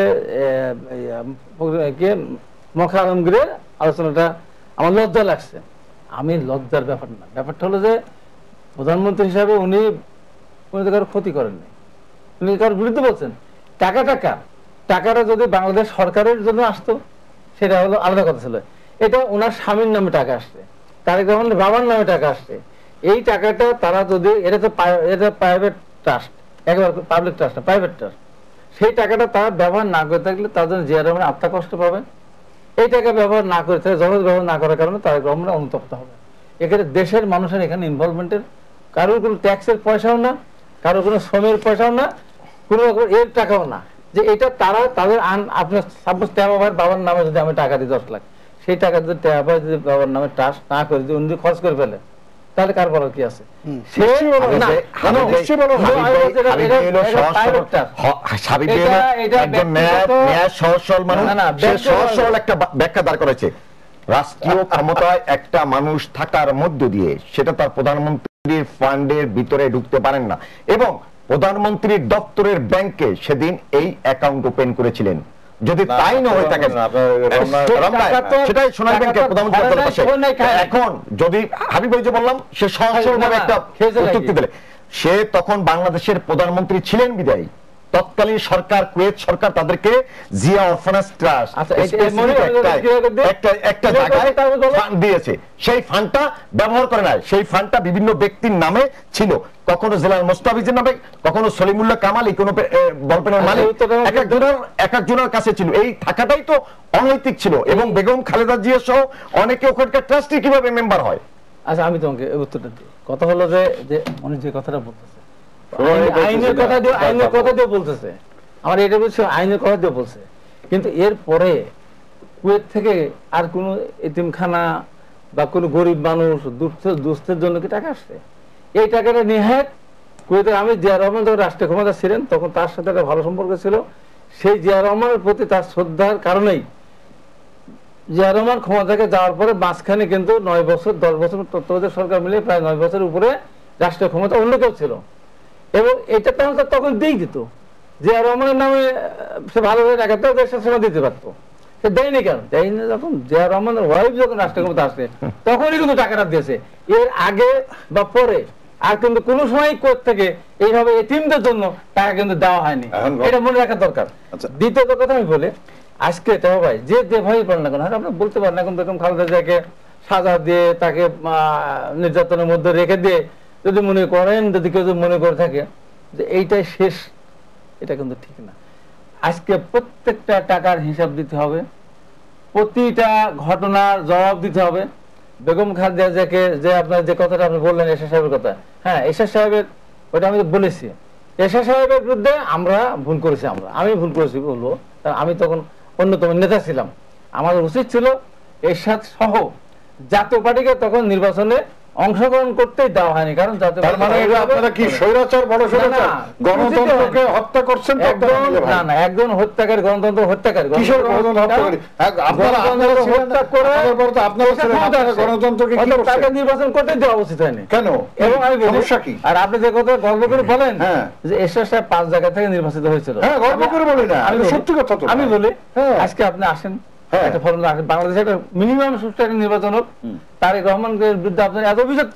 মখা আলমগীরের আলোচনাটা আমার লজ্জা লাগছে। আমি লজ্জার ব্যাপার না, ব্যাপারটা হলো যে প্রধানমন্ত্রী হিসাবে উনি কোনো কারো ক্ষতি করেননি, উনি কারোর বিরুদ্ধে বলছেন। টাকা টাকা টাকাটা যদি বাংলাদেশ সরকারের জন্য আসতো সেটা হলো আলাদা কথা ছিল। এটা ওনার স্বামীর নামে টাকা আসছে, তারেক রহমানের বাবার নামে টাকা আসছে। এই টাকাটা তারা যদি, এটা তো এটা প্রাইভেট ট্রাস্ট, একেবারে পাবলিক ট্রাস্ট না, প্রাইভেট ট্রাস্ট। সেই টাকাটা তারা ব্যবহার না করে থাকলে তার জন্য জিয়া রহমান আত্মা কষ্ট পাবেন। এই টাকা ব্যবহার না করে থাকে, জগৎ ব্যবহার না করার কারণে তারেক রহমান অনুতপ্ত হবে। এখানে দেশের মানুষের এখানে ইনভলভমেন্টের কারোর কোনো ট্যাক্সের পয়সাও না, কারোর কোনো শ্রমের পয়সাও না, কোনো রকম এর টাকাও না। যে এটা তারা তাদের আন আপনার সাপোজ ট্যাবাবার বাবার নামে যদি আমি টাকা দিই দশ লাখ, সেই টাকা যদি ট্যাবাবার যদি বাবার নামে ট্রাস্ট না করে যদি উনি খরচ করে ফেলে তাহলে কার বলার কি আছে? ব্যাখ্যা দাঁড় করেছে রাষ্ট্রীয় ক্ষমতায় একটা মানুষ থাকার মধ্য দিয়ে সেটা তার প্রধানমন্ত্রীর ফান্ডের ভিতরে ঢুকতে পারেন না, এবং প্রধানমন্ত্রীর দপ্তরের ব্যাংকে সেদিন এই অ্যাকাউন্ট ওপেন করেছিলেন। যদি তাই না হয়ে থাকে সেটাই সোনালী ব্যাংকের প্রধানমন্ত্রী। এখন যদি হাবিব ভাই যে বললাম সে সহজভাবে একটা উত্তর দিলে, সে তখন বাংলাদেশের প্রধানমন্ত্রী ছিলেন বিদায়ী তৎকালীন সরকার, কুয়েত সরকার তাদেরকে জিয়া অরফানেজ ট্রাস্ট একটা জায়গায় ফান্ড দিয়েছে। সেই ফান্ডটা ব্যবহার করে নাই, সেই ফান্ডটা বিভিন্ন ব্যক্তির নামে ছিল, কখনো জেলার মোস্তাফিজের নামে, কখনো সলিমুল্লাহ কামাল, কোনো বলপেনের মালিক, এক একজনের এক একজনের কাছে ছিল। এই থাকাটাই তো অনৈতিক ছিল। এবং বেগম খালেদা জিয়া সহ অনেকে ওখানকার ট্রাস্টি কিভাবে মেম্বার হয়? আচ্ছা আমি তোমাকে উত্তরটা দিই। কথা হলো যে যে উনি যে কথাটা বলতেছে আইনের কথা দিয়ে আইনের কথা দিয়ে বলতেছে, আমার এটা বলছে আইনের কথা দিয়ে বলছে, কিন্তু এর পরে কুয়েত থেকে আর কোন এতিমখানা বা কোনো গরিব মানুষ দুস্থের জন্য কি টাকা আসছে? এই টাকাটা নিহাত কুয়েতের, আমি জিয়া রহমান যখন রাষ্ট্রীয় ক্ষমতা ছিলেন তখন তার সাথে একটা ভালো সম্পর্ক ছিল, সেই জিয়া রহমানের প্রতি তার শ্রদ্ধার কারণেই জিয়া রহমান ক্ষমতা থেকে যাওয়ার পরে মাঝখানে কিন্তু নয় বছর দশ বছর তত্ত্বাবধায়ক সরকার মিলে প্রায় নয় বছরের উপরে রাষ্ট্রীয় ক্ষমতা অন্য কেউ ছিল, এবং এটা তখন তখন দিয়ে দিত। জিয়া রহমানের নামে সে ভালোভাবে টাকা তো দেশের সময় দিতে পারতো, সে দেয়নি কেন? দেয়নি যখন জিয়া রহমানের ওয়াইফ যখন রাষ্ট্রীয় ক্ষমতা আসছে তখনই কিন্তু টাকাটা দিয়েছে। এর আগে বা পরে আর কিন্তু কোন সময় কোর্ট থেকে এইভাবে এতিমদের জন্য টাকা কিন্তু দেওয়া হয়নি, এটা মনে রাখা দরকার। দ্বিতীয়ত কথা আমি বলে আজকে তো ভাই যে যে ভাই পারেন না কেন, আপনি বলতে পারেন এখন বেগম খালেদা জিয়াকে সাজা দিয়ে তাকে নির্যাতনের মধ্যে রেখে দিয়ে যদি মনে করেন, যদি কেউ মনে করে থাকে যে এইটাই শেষ, এটা কিন্তু ঠিক না। আজকে প্রত্যেকটা টাকার হিসাব দিতে হবে, প্রতিটা ঘটনার জবাব দিতে হবে। বেগম খালেদা জিয়াকে যে আপনার যে কথাটা আপনি বললেন এরশাদ সাহেবের কথা, হ্যাঁ এরশাদ সাহেবের ওটা আমি বলেছি, এরশাদ সাহেবের বিরুদ্ধে আমরা ভুল করেছি, আমরা আমি ভুল করেছি বলবো, আমি তখন অন্যতম নেতা ছিলাম। আমাদের উচিত ছিল এরশাদ সহ জাতীয় পার্টিকে তখন নির্বাচনে অংশগ্রহণ করতেই দেওয়া হয়নি, কারণ একজন হত্যাকারী গণতন্ত্র হত্যাকারী তাকে নির্বাচন করতে দেওয়া উচিত হয়নি কেন? এবং আমি বলি, আর আপনি যে কথা গর্ব করে বলেন যে এরশাদ সাহেব পাঁচ জায়গা থেকে নির্বাচিত হয়েছিল, আমি বলি আজকে আপনি আসেন বাংলাদেশে একটা মিনিমাম সুষ্ঠু একটা নির্বাচন হোক, তারেক রহমানের বিরুদ্ধে আপনার এত অভিযুক্ত,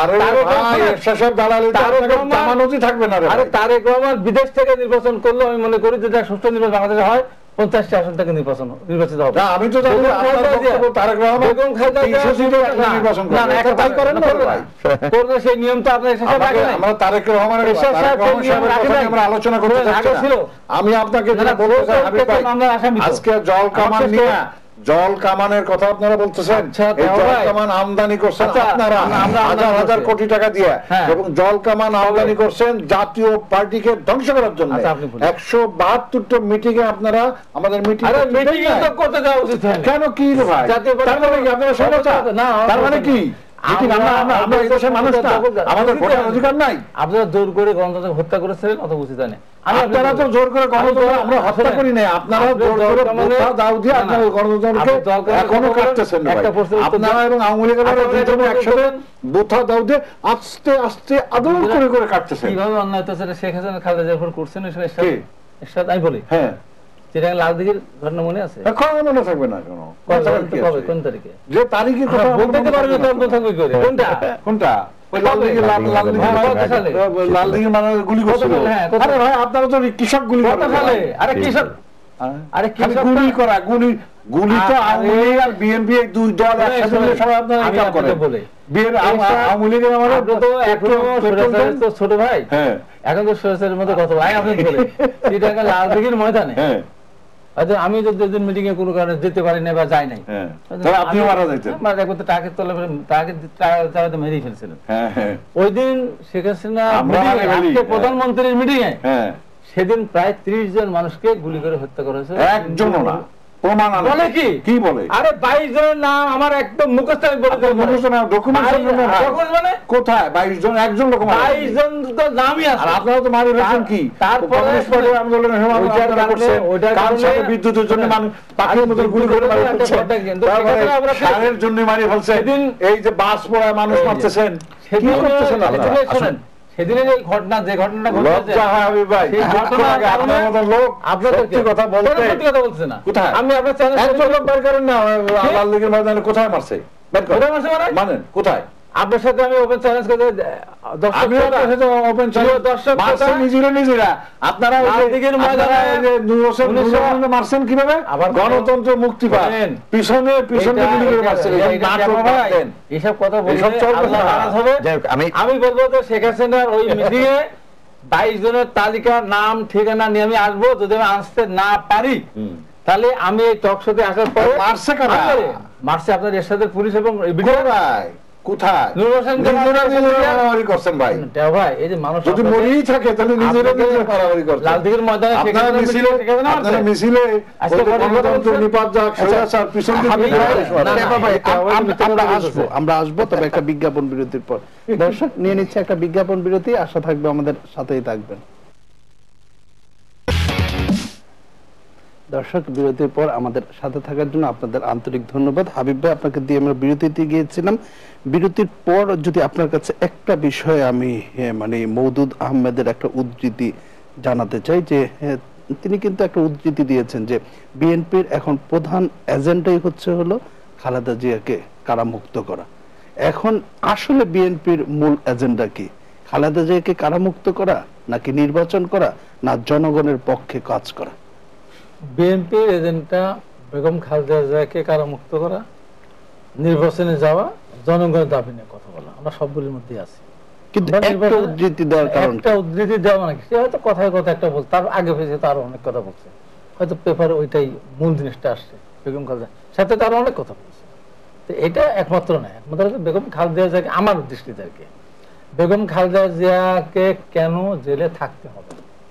তারেক রহমান বিদেশ থেকে নির্বাচন করলে আমি মনে করি যে সুষ্ঠু নির্বাচন বাংলাদেশে হয় পঞ্চাশটি আসন থেকে নির্বাচন নির্বাচিত হবে। আমি তো সেই নিয়ম তো আপনার আলোচনা করতে ছিল। আমি আপনাকে আজকে জল কামান নিয়ে জল কামানের কথা আপনারা বলতেছেন, আচ্ছা, এই জল ভাই। কামান আমদানি করছেন আচ্ছা, আপনারা আমরা- আমরা হাজার আমদানি হাজার করছি। কোটি টাকা দিয়ে, হ্যাঁ। এবং জল কামান আমদানি করছেন জাতীয় পার্টিকে ধ্বংস করার জন্য। আচ্ছা, আপনি বলুন। একশো বাহাত্তরটা মিটিং এ আপনারা আমাদের মিটিং আরে মিটিং তো করতে যাওয়া উচিত হয়নি। কেন কি রে ভাই? জাতীয় পার্টি- তার মানে কি আপনারা সমস্যা? না, তার মানে কি মিটিং আমরা আমরা আমরা এই দেশের মানুষ না, আমাদের ভোটার অধিকার নাই? আপনারা জোর করে গণতন্ত্র হত্যা করেছিলেন, অত উচিত হয়নি। আমি আপনারা তো জোর করে গণতন্ত্র আমরা হত্যা করি নাই, আপনারা জোর করে ভোটা দাও দিয়ে আপনারা গণতন্ত্রকে এখনো কাটতেছেন না ভাই। আপনারা এবং আওয়ামী লীগের দুজনে একসাথে ভোটা দাও দিয়ে আস্তে আস্তে আদর করে করে কাটতেছেন। কিভাবে অন্যায় অত্যাচার শেখ হাসিনা খালেদা জিয়া যখন করছেন সেটা কে? এরশাদ, আমি বলি হ্যাঁ, যেটা লালদিঘির ঘটনা মনে আছে? এখন মনে থাকবে না কেন? কবে, কোন তারিখে? যে তারিখের কথা হ্যাঁ, বলতে তো পারবে তো, অন্ত থাকবে কি করে? কোনটা? কোনটা? ওই লাল দিঘির লাল লাল দিঘির হ্যাঁ, কত সালে? লাল দিঘির মানে গুলি করছিল। কত সালে? হ্যাঁ, কত- আরে ভাই আপনারা তো কৃষক গুলি কত করেন সালে? ভাই। আরে কিসব? আরে খালি কৃষক গুলি তো- করা, গুলি গুলি তো আরে- আওয়ামী লীগ আর বিএনপি এই দুই দল একসাথে মিলে সবাই আপনারা এই আমি কাম আপনাকে করেন। বলি। বিএনপি আওয়ামী লীগের আমাদের আপনি তো এখনো সরেছারের তো ছোট ভাই, হ্যাঁ এখন তো সরেছারের মধ্যে কথা ভাই আপনি বলে চিটাগাং লালদিঘির ময়দানে হ্যাঁ হয়তো আমি যদি একদিন মিটিং এ কোনো কারণে যেতে পারি না বা যাই নাই, হ্যাঁ তাহলে আপনিও মারা যাইতেন। মারা যাইতেন, টাকের তলে টাকে তারা তো মেরেই ফেলছিলেন। হ্যাঁ হ্যাঁ ওই দিন শেখ হাসিনা আমরা meeting এ, আগে বলি, আজকে হ্যাঁ। প্রধানমন্ত্রীর মিটিং এ হ্যাঁ সেদিন প্রায় ত্রিশ জন মানুষকে গুলি করে হত্যা করা হয়েছে। একজনও না, প্রমাণ আনা। বলে কি? কি বলে? আরে বাইশ জনের নাম আমার একদম মুখস্থ, আমি বলে দেবো। ডকুমেন্ট মানে কোথায় বাইশ জন? একজন লোক মারা বাইশ গেছে। জন তো নামই আছে। আর আপনারা তো মারি ফেলছেন কি? তারপরে কমিউনিস্ট পার্টির আন্দোলনে হেমায়ত ওইটার আপনারা কারণে- করছেন। ওইটার কাল কারণে- সাথে বিদ্যুতের জন্য মানুষ পাখির মতো গুলি করে মারি ফেলছেন। কিন্তু তারপরে সেখানে আমরা সারের জন্য মারি ফেলছেন। সেদিন- এই যে বাস পোড়ায় মানুষ এই যে- মারতেছেন, কি সেদিনে- করতেছেন আপনারা? সেদিনে শোনেন, সেদিনে যে ঘটনা যে ঘটনাটা ঘটেছে, লজ্জা হয় হাবিব ভাই। সেই ঘটনার আগে আপনার কারণে মতো লোক আপনাদেরকে- সত্যি কথা বলতে কোনো সত্যি কথা বলছে না। কোথায়? আমি আপনার চ্যানেল একজন লোক বের করেন না, লাল দিঘির ময়দানে কোথায় মারছে? বের করেন। কোথায় মারছে মানে? মানেন কোথায়? আপনার সাথে আমি ওপেন চ্যালেঞ্জ করে দর্শক আমিও শ্রোতা, আপনার সাথে open challenge। দর্শক মারছেন শ্রোতা, নিজেরা নিজেরা। আপনারা ওই যে- লালদিঘির ময়দানে আপনারা ওই যে নূর হোসেন- নূর উনিশশো হোসেনকে মারছেন কিভাবে? আবার গণতন্ত্র মুক্তি পায়। শোনেন। পিছনে পিছনে এইটা- গুলি করে এইটা- মারছেন। এইটা- এই এইটা নাটক কেন ভাই? করতেন। এইসব কথা বললে এইসব চলবে আল্লাহ না। নারাজ হবে। যাই হোক, আমি আমি বলবো তো শেখ হাসিনার ওই মিটিং এ বাইশ জনের তালিকা, নাম, ঠিকানা নিয়ে আমি আসবো। যদি আমি আসতে না পারি তাহলে আমি এই টক শোতে আসার পরে মারছে কারা? আরে, মারছে আপনার এরশাদের পুলিশ এবং ভিডিও কোথায়? কোথায়? নূর হোসেনকে নিজেরা মারছে নিজেরা মিডিয়া। মারামারি করছেন ভাই। দেও ভাই, এই যে মানুষ যদি আপনাকে- মরেই থাকে তাহলে নিজেরা আপনাকে নিজেরা মারামারি করছেন। লালদিঘির ময়দানে শেখ আপনারা হাসিনার মিছিলে মিটিংয়ে শেখ হাসিনা মারছে। আপনারা মিছিলে আজকে ওই যে ঘটনা গণতন্ত্র বলছেন। নিপাত যাক, স্বৈরাচার পিছন দিয়ে হাবিব গুলি ভাই, করে না, না, টেপা ভাই, এটা আম- ওই আম- মিথ্যা আমরা কথা আসবো বলতেছে। আমরা আসবো তবে একটা বিজ্ঞাপন বিরতির পর। দর্শক নিয়ে নিচ্ছে একটা বিজ্ঞাপন বিরতি, আশা থাকবে আমাদের সাথেই থাকবেন। দর্শক বিরতির পর আমাদের সাথে থাকার জন্য আপনাদের আন্তরিক ধন্যবাদ। হাবিব ভাই, আপনাকে দিয়ে আমরা বিরতিতে গিয়েছিলাম। বিরতির পর যদি আপনার কাছে একটা বিষয় আমি এ, মানে মওদুদ আহমেদের একটা উদ্ধৃতি জানাতে চাই যে এ, তিনি কিন্তু একটা উদ্ধৃতি দিয়েছেন যে বিএনপির এখন প্রধান এজেন্ডাই হচ্ছে হলো খালেদা জিয়াকে কারামুক্ত করা। এখন আসলে বিএনপির মূল এজেন্ডা কি? খালেদা জিয়াকে কারামুক্ত করা, নাকি নির্বাচন করা, না জনগণের পক্ষে কাজ করা? বিএনপির এজেন্টটা বেগম খালেদা জিয়াকে কারামুক্ত করা, নির্বাচনে যাওয়া, জনগণের দাবি নিয়ে কথা বলা। আমরা সবগুলির মধ্যে আছি। কিন্তু আমরা একটা নির্বাচনে- উদ্ধৃতি দেওয়ার কারণ একটা উদ্ধৃতি দেওয়া মানে কি? সে হয়তো কথায় কথা একটা বলছে, তার আগে পেয়েছে তার অনেক কথা বলছে, হয়তো পেপারে ওইটাই মূল জিনিসটা আসছে। বেগম খালেদা সাথে তার অনেক কথা বলছে। তো এটা একমাত্র না, একমাত্র হচ্ছে বেগম খালেদা জিয়াকে, আমার দৃষ্টিতে আর কি, বেগম খালেদা জিয়াকে কেন জেলে থাকতে হবে,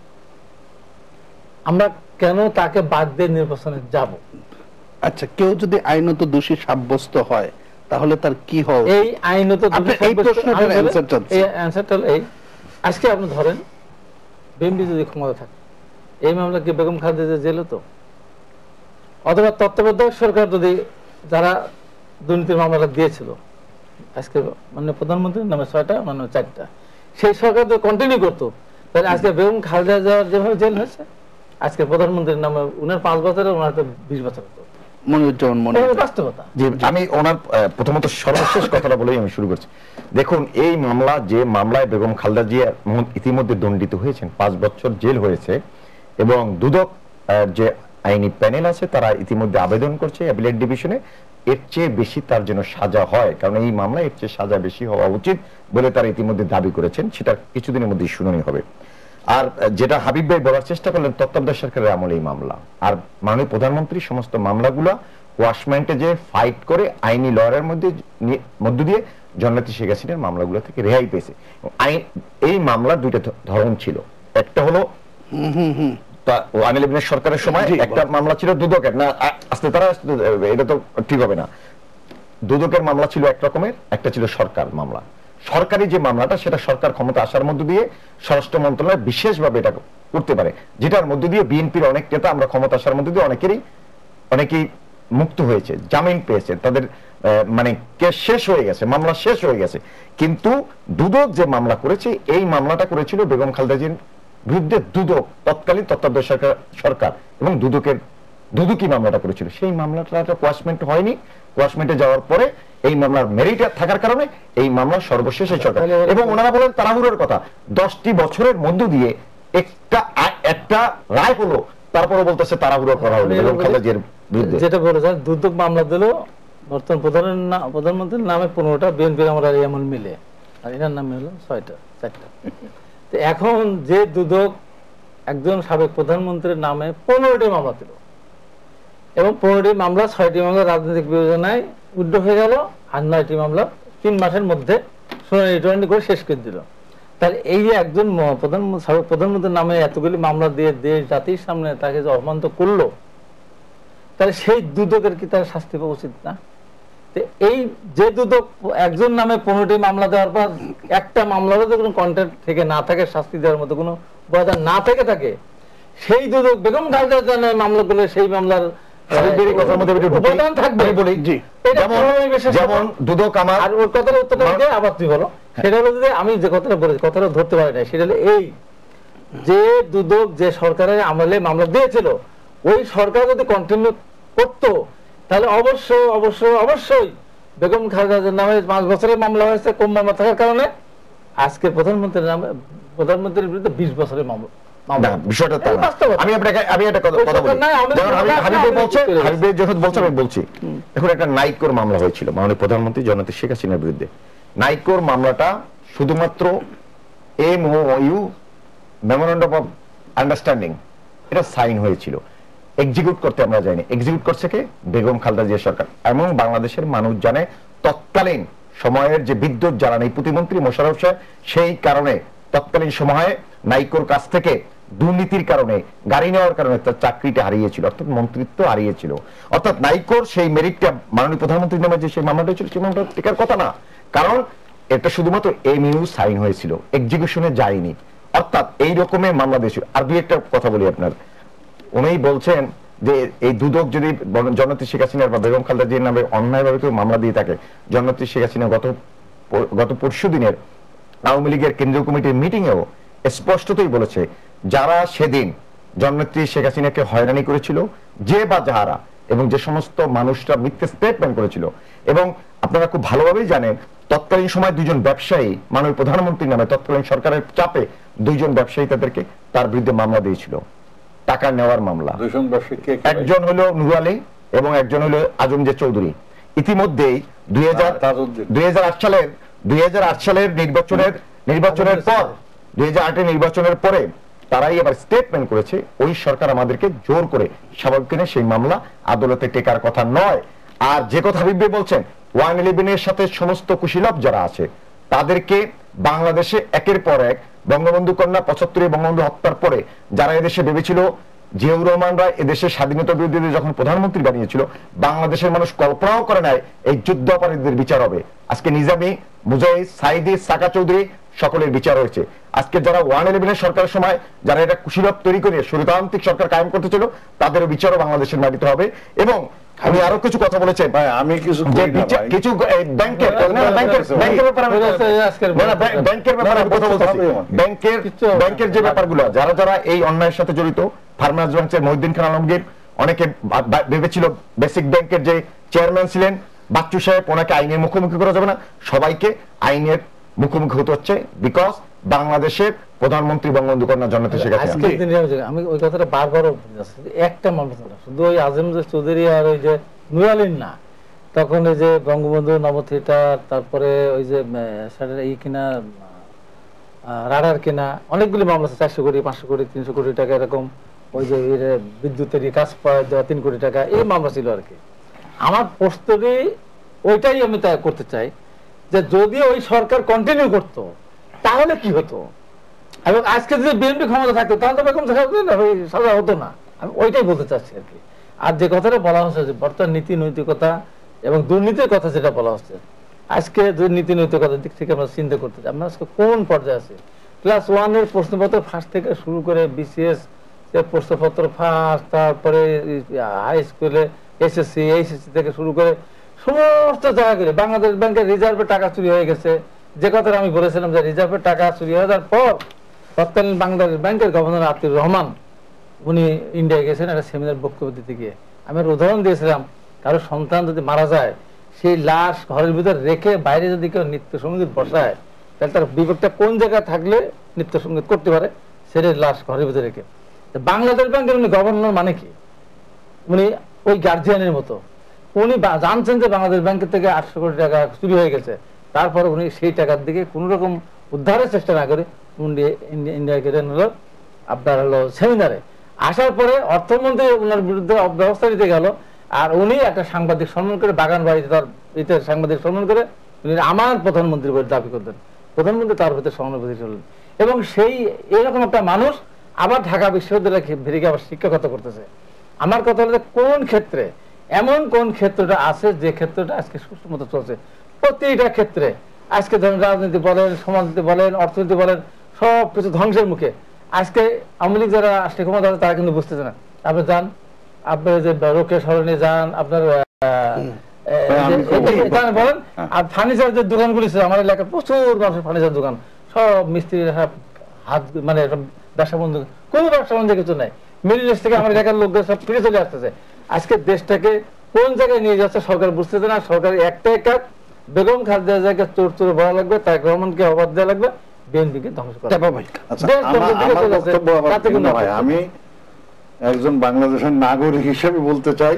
আমরা কেন তাকে বাদ দিয়ে নির্বাচনে যাব। আচ্ছা, কেউ যদি আইনত দোষী সাব্যস্ত হয় তাহলে তার কি হওয়া উচিত? এই আইনত আপনি এই প্রশ্নটার answer চাচ্ছেন। এই অ্যানসারটা হলো এই, আজকে আপনি ধরেন বিএনপি যদি ক্ষমতা থাকে, এই মামলা কি বেগম খালেদা জিয়া জেলে তো, অথবা তত্ত্বাবধায়ক সরকার যদি যারা দুর্নীতির মামলাটা দিয়েছিল, আজকে মানে প্রধানমন্ত্রীর নামে ছয়টা মানে চারটা, সেই সরকার যদি কন্টিনিউ করতো তাহলে আজকে বেগম খালেদা জিয়া যেভাবে জেল হয়েছে, আজকে প্রধানমন্ত্রীর নামে উনার পাঁচ বছরে ওনার তো বিশ বছর হতো। মনিরুজ্জামান মনির এটা ভাই। বাস্তবতা। যে আমি ওনার আহ, প্রথমত সর্বশেষ কথাটা বলেই আমি শুরু করছি। দেখুন, এই মামলা, যে মামলায় বেগম খালেদা জিয়া ম- ইতিমধ্যে দণ্ডিত হয়েছেন, পাঁচ বছর জেল হয়েছে, এবং দুদক আহ, যে আইনি প্যানেল আছে তারা ইতিমধ্যে আবেদন করছে অ্যাপিলেট ডিভিশনে, এর চেয়ে বেশি তার জন্য সাজা হয়, কারণ এই মামলা এর চেয়ে সাজা বেশি হওয়া উচিত বলে তারা ইতিমধ্যে দাবি করেছেন। সেটা কিছুদিনের মধ্যেই শুনানি হবে। আর আহ, যেটা হাবিব ভাই বলার চেষ্টা করলেন, তত্ত্বাবধায়ক সরকারের আমলে এই মামলা, আর মাননীয় প্রধানমন্ত্রী সমস্ত মামলাগুলা ওয়াশমেন্টে যে ফাইট করে আইনি লয়ারের মধ্যে মধ্য দিয়ে জননেত্রী শেখ হাসিনার মামলাগুলো থেকে রেহাই পেয়েছে। আইন এই মামলার দুইটা ধরন ছিল, একটা হলো ওয়ান ইলেভেনের সরকারের সময় একটা মামলা ছিল দুদকের, না আসতে তারা এটা তো ঠিক হবে না, দুদকের মামলা ছিল এক রকমের, একটা ছিল সরকার মামলা। সরকারি যে মামলাটা সেটা সরকার ক্ষমতা আসার মধ্য দিয়ে স্বরাষ্ট্র মন্ত্রণালয় বিশেষভাবে এটা করতে পারে, যেটার মধ্য দিয়ে বিএনপির অনেক নেতা আমরা ক্ষমতা আসার মধ্য দিয়ে অনেকেরই অনেকেই মুক্ত হয়েছে, জামিন পেয়েছে, তাদের মানে কেস শেষ হয়ে গেছে, মামলা শেষ হয়ে গেছে। কিন্তু দুদক যে মামলা করেছে এই মামলাটা করেছিল বেগম খালেদা জিয়ার বিরুদ্ধে দুদক, তৎকালীন তত্ত্বাবধায়ক সরকার সরকার এবং দুদকের দুদকই মামলাটা করেছিল। সেই মামলাটা কোয়াশমেন্ট হয়নি, কোয়াশমেন্টে যাওয়ার পরে এই মামলার মেরিট থাকার কারণে এই মামলা সর্বশেষ এই সরকার, এবং ওনারা বলেন তাড়াহুড়োর কথা, দশটি বছরের মধ্য দিয়ে একটা একটা রায় হলো, তারপরে বলতেছে তাড়াহুড়ো করা হলো বেগম খালেদা জিয়ার বিরুদ্ধে। যেটা বলেছেন দুদক মামলা দিল বর্তমান প্রধানের প্রধানমন্ত্রীর নামে পনেরোটা, বিএনপির আমরা এমন মিলে, আর এনার নামে হলো ছয়টা চারটা। তো এখন যে দুদক একজন সাবেক প্রধানমন্ত্রীর নামে পনেরোটি মামলা দিল এবং পনেরোটি মামলা ছয়টি মামলা রাজনৈতিক বিবেচনায় উদ্ধ হয়ে গেল, আর নয়টি মামলা তিন মাসের মধ্যে শুনানি করে শেষ করে দিল। তাহলে এই যে একজন প্রধানমন্ত্রী সাবেক প্রধানমন্ত্রীর নামে এতগুলি মামলা দিয়ে দেশ জাতির সামনে তাকে যে অপমান করলো, তাহলে সেই দুদকের কি তার শাস্তি পাওয়া উচিত না? এই যে দুদক একজন নামে পনেরোটি মামলা দেওয়ার পর একটা মামলারও যদি কোনো কন্টেন্ট থেকে না থাকে, শাস্তি দেওয়ার মতো কোনো বয়ান না থেকে থাকে, সেই দুদক বেগম খালেদা জিয়ার মামলাগুলো সেই মামলার আমি যে কথাটা বলেছি কথাটা ধরতে পারি না, সেটা হলো এই যে দুদক যে সরকারের আমলে মামলা দিয়েছিল ওই সরকার যদি কন্টিনিউ করতো তাহলে অবশ্যই অবশ্যই অবশ্যই বেগম খালেদা জিয়ার নামে পাঁচ বছরের মামলা হয়েছে, কম মামলা থাকার কারণে আজকে প্রধানমন্ত্রীর নামে প্রধানমন্ত্রীর বিরুদ্ধে বিশ বছরের মামলা। আমি আপনাকে আমি একটা কথা বলি, যখন বলছি আমি বলছি এখন একটা নাইকোর মামলা হয়েছিল মাননীয় প্রধানমন্ত্রী জননেত্রী শেখ হাসিনার বিরুদ্ধে। নাইকোর মামলাটা শুধুমাত্র এমওইউ মেমোরেন্ডাম অফ আন্ডারস্ট্যান্ডিং এটা সাইন হয়েছিল, এক্সিকিউট করতে আমরা যাইনি। এক্সিকিউট করছে কে? বেগম খালেদা জিয়া সরকার। এবং বাংলাদেশের মানুষ জানে তৎকালীন সময়ের যে বিদ্যুৎ জ্বালানি প্রতিমন্ত্রী মোশাররফ সাহেব সেই কারণে তৎকালীন সময়ে নাইকোর কাছ থেকে দুর্নীতির কারণে গাড়ি নেওয়ার কারণে তার চাকরিটা হারিয়েছিল, অর্থাৎ মন্ত্রিত্ব হারিয়েছিল। অর্থাৎ নাইকোর সেই মেরিটটা মাননীয় প্রধানমন্ত্রীর নামে যে সেই মামলাটা হয়েছিল সেই মামলাটা টিকার কথা না, কারণ এটা শুধুমাত্র এমইউ সাইন হয়েছিল, এক্সিকিউশনে যায়নি। অর্থাৎ এই রকমের মামলা দিয়েছিল। আর দুই একটা কথা বলি আপনার, উনি বলছেন যে এই দুদক যদি জননেত্রী শেখ হাসিনার বা বেগম খালেদা জিয়ার নামে অন্যায়ভাবে কেউ মামলা দিয়ে থাকে, জননেত্রী শেখ হাসিনা গত গত পরশু দিনের আওয়ামী লীগের কেন্দ্রীয় কমিটির মিটিংয়েও স্পষ্টতই বলেছে যারা সেদিন জননেত্রী শেখ হাসিনাকে হয়রানি করেছিল, যে বা যাহারা এবং যে সমস্ত মানুষরা মিথ্যে স্টেটমেন্ট করেছিল, এবং আপনারা খুব ভালোভাবেই জানেন তৎকালীন সময় দুইজন ব্যবসায়ী মাননীয় প্রধানমন্ত্রীর নামে তৎকালীন সরকারের চাপে দুইজন ব্যবসায়ী তাদেরকে তার বিরুদ্ধে মামলা দিয়েছিল, টাকা নেওয়ার মামলা। একজন হলো নুর আলী এবং একজন হলো আজমজেদ চৌধুরী। ইতিমধ্যেই দুই হাজার আট সালের দুই হাজার আট সালের নির্বাচনের নির্বাচনের পর দুই হাজার আটের নির্বাচনের পরে তারাই আবার স্টেটমেন্ট করেছে ওই সরকার আমাদেরকে জোর করে স্বাভাবিক সেই মামলা আদালতে টেকার কথা নয়। আর যে কথা হাবিব ভাই বলছেন ওয়ান ইলেভেনের সাথে সমস্ত কুশীলব যারা আছে তাদেরকে বাংলাদেশে একের পর এক বঙ্গবন্ধু কন্যা পঁচাত্তরে বঙ্গবন্ধু হত্যার পরে যারা এদেশে ভেবেছিল জিয়াউর রহমানরা এদেশের স্বাধীনতা বিরোধীদের যখন প্রধানমন্ত্রী বানিয়েছিল, বাংলাদেশের মানুষ কল্পনাও করে নাই এই যুদ্ধ অপরাধীদের বিচার হবে। আজকে নিজামী, মুজাহিদ, সাইদি, সাকা চৌধুরী সকলের বিচার হয়েছে। আজকে যারা ওয়ান ইলেভেনের সরকারের সময় যারা এটা কুশীলব তৈরি করে স্বৈরতান্ত্রিক সরকার কায়েম করতে ছিল তাদেরও বিচারও বাংলাদেশের মাটিতে হবে। এবং আমি আরো কিছু কথা বলেছেন ভাই, আমি কিছু কিছু ব্যাংকের ব্যাংকের ব্যাপারে ব্যাংকের ব্যাপারে কথা বলতেছি, ব্যাংকের ব্যাংকের যে ব্যাপারগুলো যারা যারা এই অন্যায়ের সাথে জড়িত, ফার্মার্স ব্যাংকের মহিউদ্দিন খান আলমগীর, অনেকে ভেবেছিল বেসিক ব্যাংকের যে চেয়ারম্যান ছিলেন বাচ্চু সাহেব, ওনাকে আইনের মুখোমুখি করা যাবে না, সবাইকে আইনের মুখোমুখি হতে হচ্ছে বিকজ বাংলাদেশের প্রধানমন্ত্রী বঙ্গবন্ধু কন্যা জননেত্রী শেখ হাসিনা। আমি ওই কথাটা বারবার একটা মামলা শুধু ওই আজমজেদ চৌধুরী আর ওই যে নুর আলীর না, তখন ওই যে বঙ্গবন্ধু নব থিয়েটার, তারপরে ওই যে ই কিনা রাডার কিনা, অনেকগুলি মামলা আছে, চারশো কোটি পাঁচশো কোটি তিনশো কোটি টাকা এরকম, ওই যে বিদ্যুতের কাজ পাওয়া দেওয়া তিন কোটি টাকা, এই মামলা ছিল আর কি। আমার প্রশ্নটি ওইটাই আমি তাই করতে চাই যে যদি ওই সরকার কন্টিনিউ করতো তাহলে কি হতো, এবং আজকে যদি বিএনপি ক্ষমতা থাকতো তাহলে তো বেগম সাজা হতো না। আমি ওইটাই বলতে চাচ্ছি আর কি। আর যে কথাটা বলা হচ্ছে যে বর্তমান নীতি নৈতিকতা এবং দুর্নীতির কথা যেটা বলা হচ্ছে, আজকে যে নীতি নৈতিকতার দিক থেকে আমরা চিন্তা করতে চাই আমরা আজকে কোন পর্যায়ে আছি। ক্লাস ওয়ানের প্রশ্নপত্র ফার্স্ট থেকে শুরু করে বিসিএস প্রশ্নপত্র ফার্স্ট, তারপরে হাই স্কুলে এসএসসি এইচএসসি থেকে শুরু করে সমস্ত জায়গাগুলি বাংলাদেশ ব্যাংকের রিজার্ভের টাকা চুরি হয়ে গেছে। যে কথাটা আমি বলেছিলাম যে রিজার্ভের টাকা চুরি হয়ে যাওয়ার পর তৎকালীন বাংলাদেশ ব্যাংকের গভর্নর আতিউর রহমান উনি ইন্ডিয়া গেছেন একটা সেমিনার বক্তব্য দিতে গিয়ে। আমি একটা উদাহরণ দিয়েছিলাম, কারো সন্তান যদি মারা যায় সেই লাশ ঘরের ভিতর রেখে বাইরে যদি কেউ নৃত্য সঙ্গীত বসায় তাহলে তার বিবেকটা কোন জায়গায় থাকলে নৃত্য সঙ্গীত করতে পারে, সেটা লাশ ঘরের ভিতরে রেখে। বাংলাদেশ ব্যাংকের উনি গভর্নর মানে কি, উনি ওই গার্জিয়ানের মতো। উনি জানছেন যে বাংলাদেশ ব্যাংকের থেকে আটশো কোটি টাকা চুরি হয়ে গেছে, তারপর উনি সেই টাকার দিকে কোনো রকম উদ্ধারের চেষ্টা না করে উনি ইন্ডিয়া গেলেন হলো আপনার হলো সেমিনারে। আসার পরে অর্থমন্ত্রী ওনার বিরুদ্ধে ব্যবস্থা নিতে গেল, আর উনি একটা সাংবাদিক সম্মান করে বাগান বাড়িতে তার ইতে সাংবাদিক সম্মান করে উনি আমার প্রধানমন্ত্রী বলে দাবি করতেন। প্রধানমন্ত্রী তার ভিতরে সহানুভূতি চললেন, এবং সেই এরকম একটা মানুষ আবার ঢাকা বিশ্ববিদ্যালয়ে ফিরে আবার শিক্ষকতা করতেছে। আমার কথা হলো কোন ক্ষেত্রে এমন কোন ক্ষেত্রটা আছে যে ক্ষেত্রটা আজকে সুষ্ঠু মতো চলছে। প্রতিটা ক্ষেত্রে আজকে ধরেন রাজনীতি বলেন, সমাজনীতি বলেন, অর্থনীতি বলেন, সব কিছু ধ্বংসের মুখে। আজকে আওয়ামী লীগ যারা আসলে ক্ষমতা আছে তারা কিন্তু বুঝতেছে না। আপনি যান, আপনি যে রোকে সরণে যান, আপনার বলেন, আর ফার্নিচার যে দোকানগুলি ছিল আমার এলাকায় প্রচুর মানুষের ফার্নিচার দোকান, সব মিস্ত্রির হাত মানে ব্যবসা বন্ধু, কোনো ব্যবসা বন্ধু কিছু নাই। মিডিল ইস্ট থেকে আমার এলাকার লোকদের সব ফিরে চলে আসতেছে। আজকে দেশটাকে কোন জায়গায় নিয়ে যাচ্ছে সরকার বুঝতেছে না। সরকারের একটাই কাজ, বেগম খালেদা জিয়াকে চোর চোর বলা লাগবে, তারেক রহমানকে অবাদ দেওয়া লাগবে, বিএনপিকে ধ্বংস করা। আমি একজন বাংলাদেশের নাগরিক হিসেবে বলতে চাই,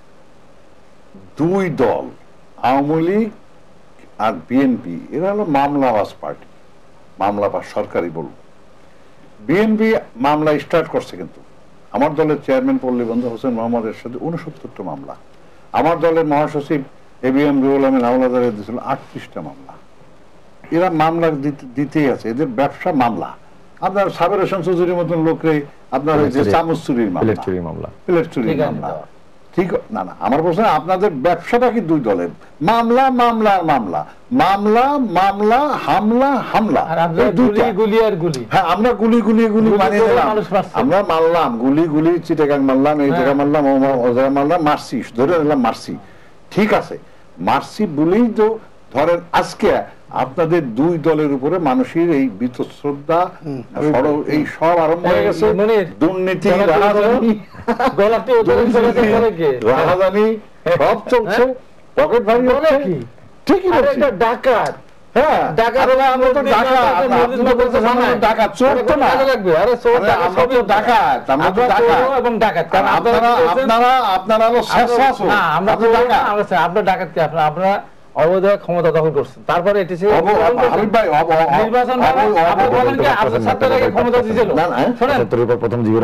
দুই দল আওয়ামী লীগ আর বিএনপি এরা হলো মামলাবাজ পার্টি, মামলাবাজ সরকারি বলব। বিএনপি মামলা স্টার্ট করছে, কিন্তু আমার দলের চেয়ারম্যান পল্লী বন্ধু হোসেন মোহাম্মদের সাথে উনসত্তরটা মামলা, আমার দলের মহাসচিব A B M Ruhul Amin হাওলাদারের দিয়েছিল আটত্রিশটা মামলা। এরা মামলা দিতেই আছে, এদের ব্যবসা মামলা। আপনার সাবের হোসেন চৌধুরীর মতন লোকরে আপনার যে চামচ চুরির মামলা, প্লেট চুরির মামলা, ঠিক না না। আমার প্রশ্ন, আপনাদের ব্যবসাটা কি দুই দলের? মামলা মামলা মামলা মামলা মামলা হামলা হামলা, হ্যাঁ আমরা গুলি গুলি গুলি মানিয়ে দিলাম, আমরা মারলাম গুলি গুলি, চিটাগাং মারলাম, এই জায়গা মারলাম, ও জায়গা মারলাম, মারছি, ধরে নিলাম মারছি, ঠিক আছে মারছি বলেই তো ধরেন আজকে আপনাদের দুই দলের উপরে মানুষের এই বীতশ্রদ্ধা এই সব আরম্ভ হয়ে গেছে। দুর্নীতি, রাহাজানি সব চলছে, পকেট ভারী হচ্ছে, ঠিকই বলছি। ডাকাত, হ্যাঁ ডাকাত, আমরা তো ডাকাত, ডাকাত চোর তো না, আমরা তো ডাকাত, আমরা তো ডাকাত এবং ডাকাত। কারণ আপনারা আপনারা আপনারা হলো শেষরা, আমরা তো ডাকাত, আপনার ডাকাত কি আপনারা আপনারা অবৈধ ক্ষমতা দখল করছেন, তারপরে এটি ক্ষমতা দিয়েছিল প্রথম জীবনে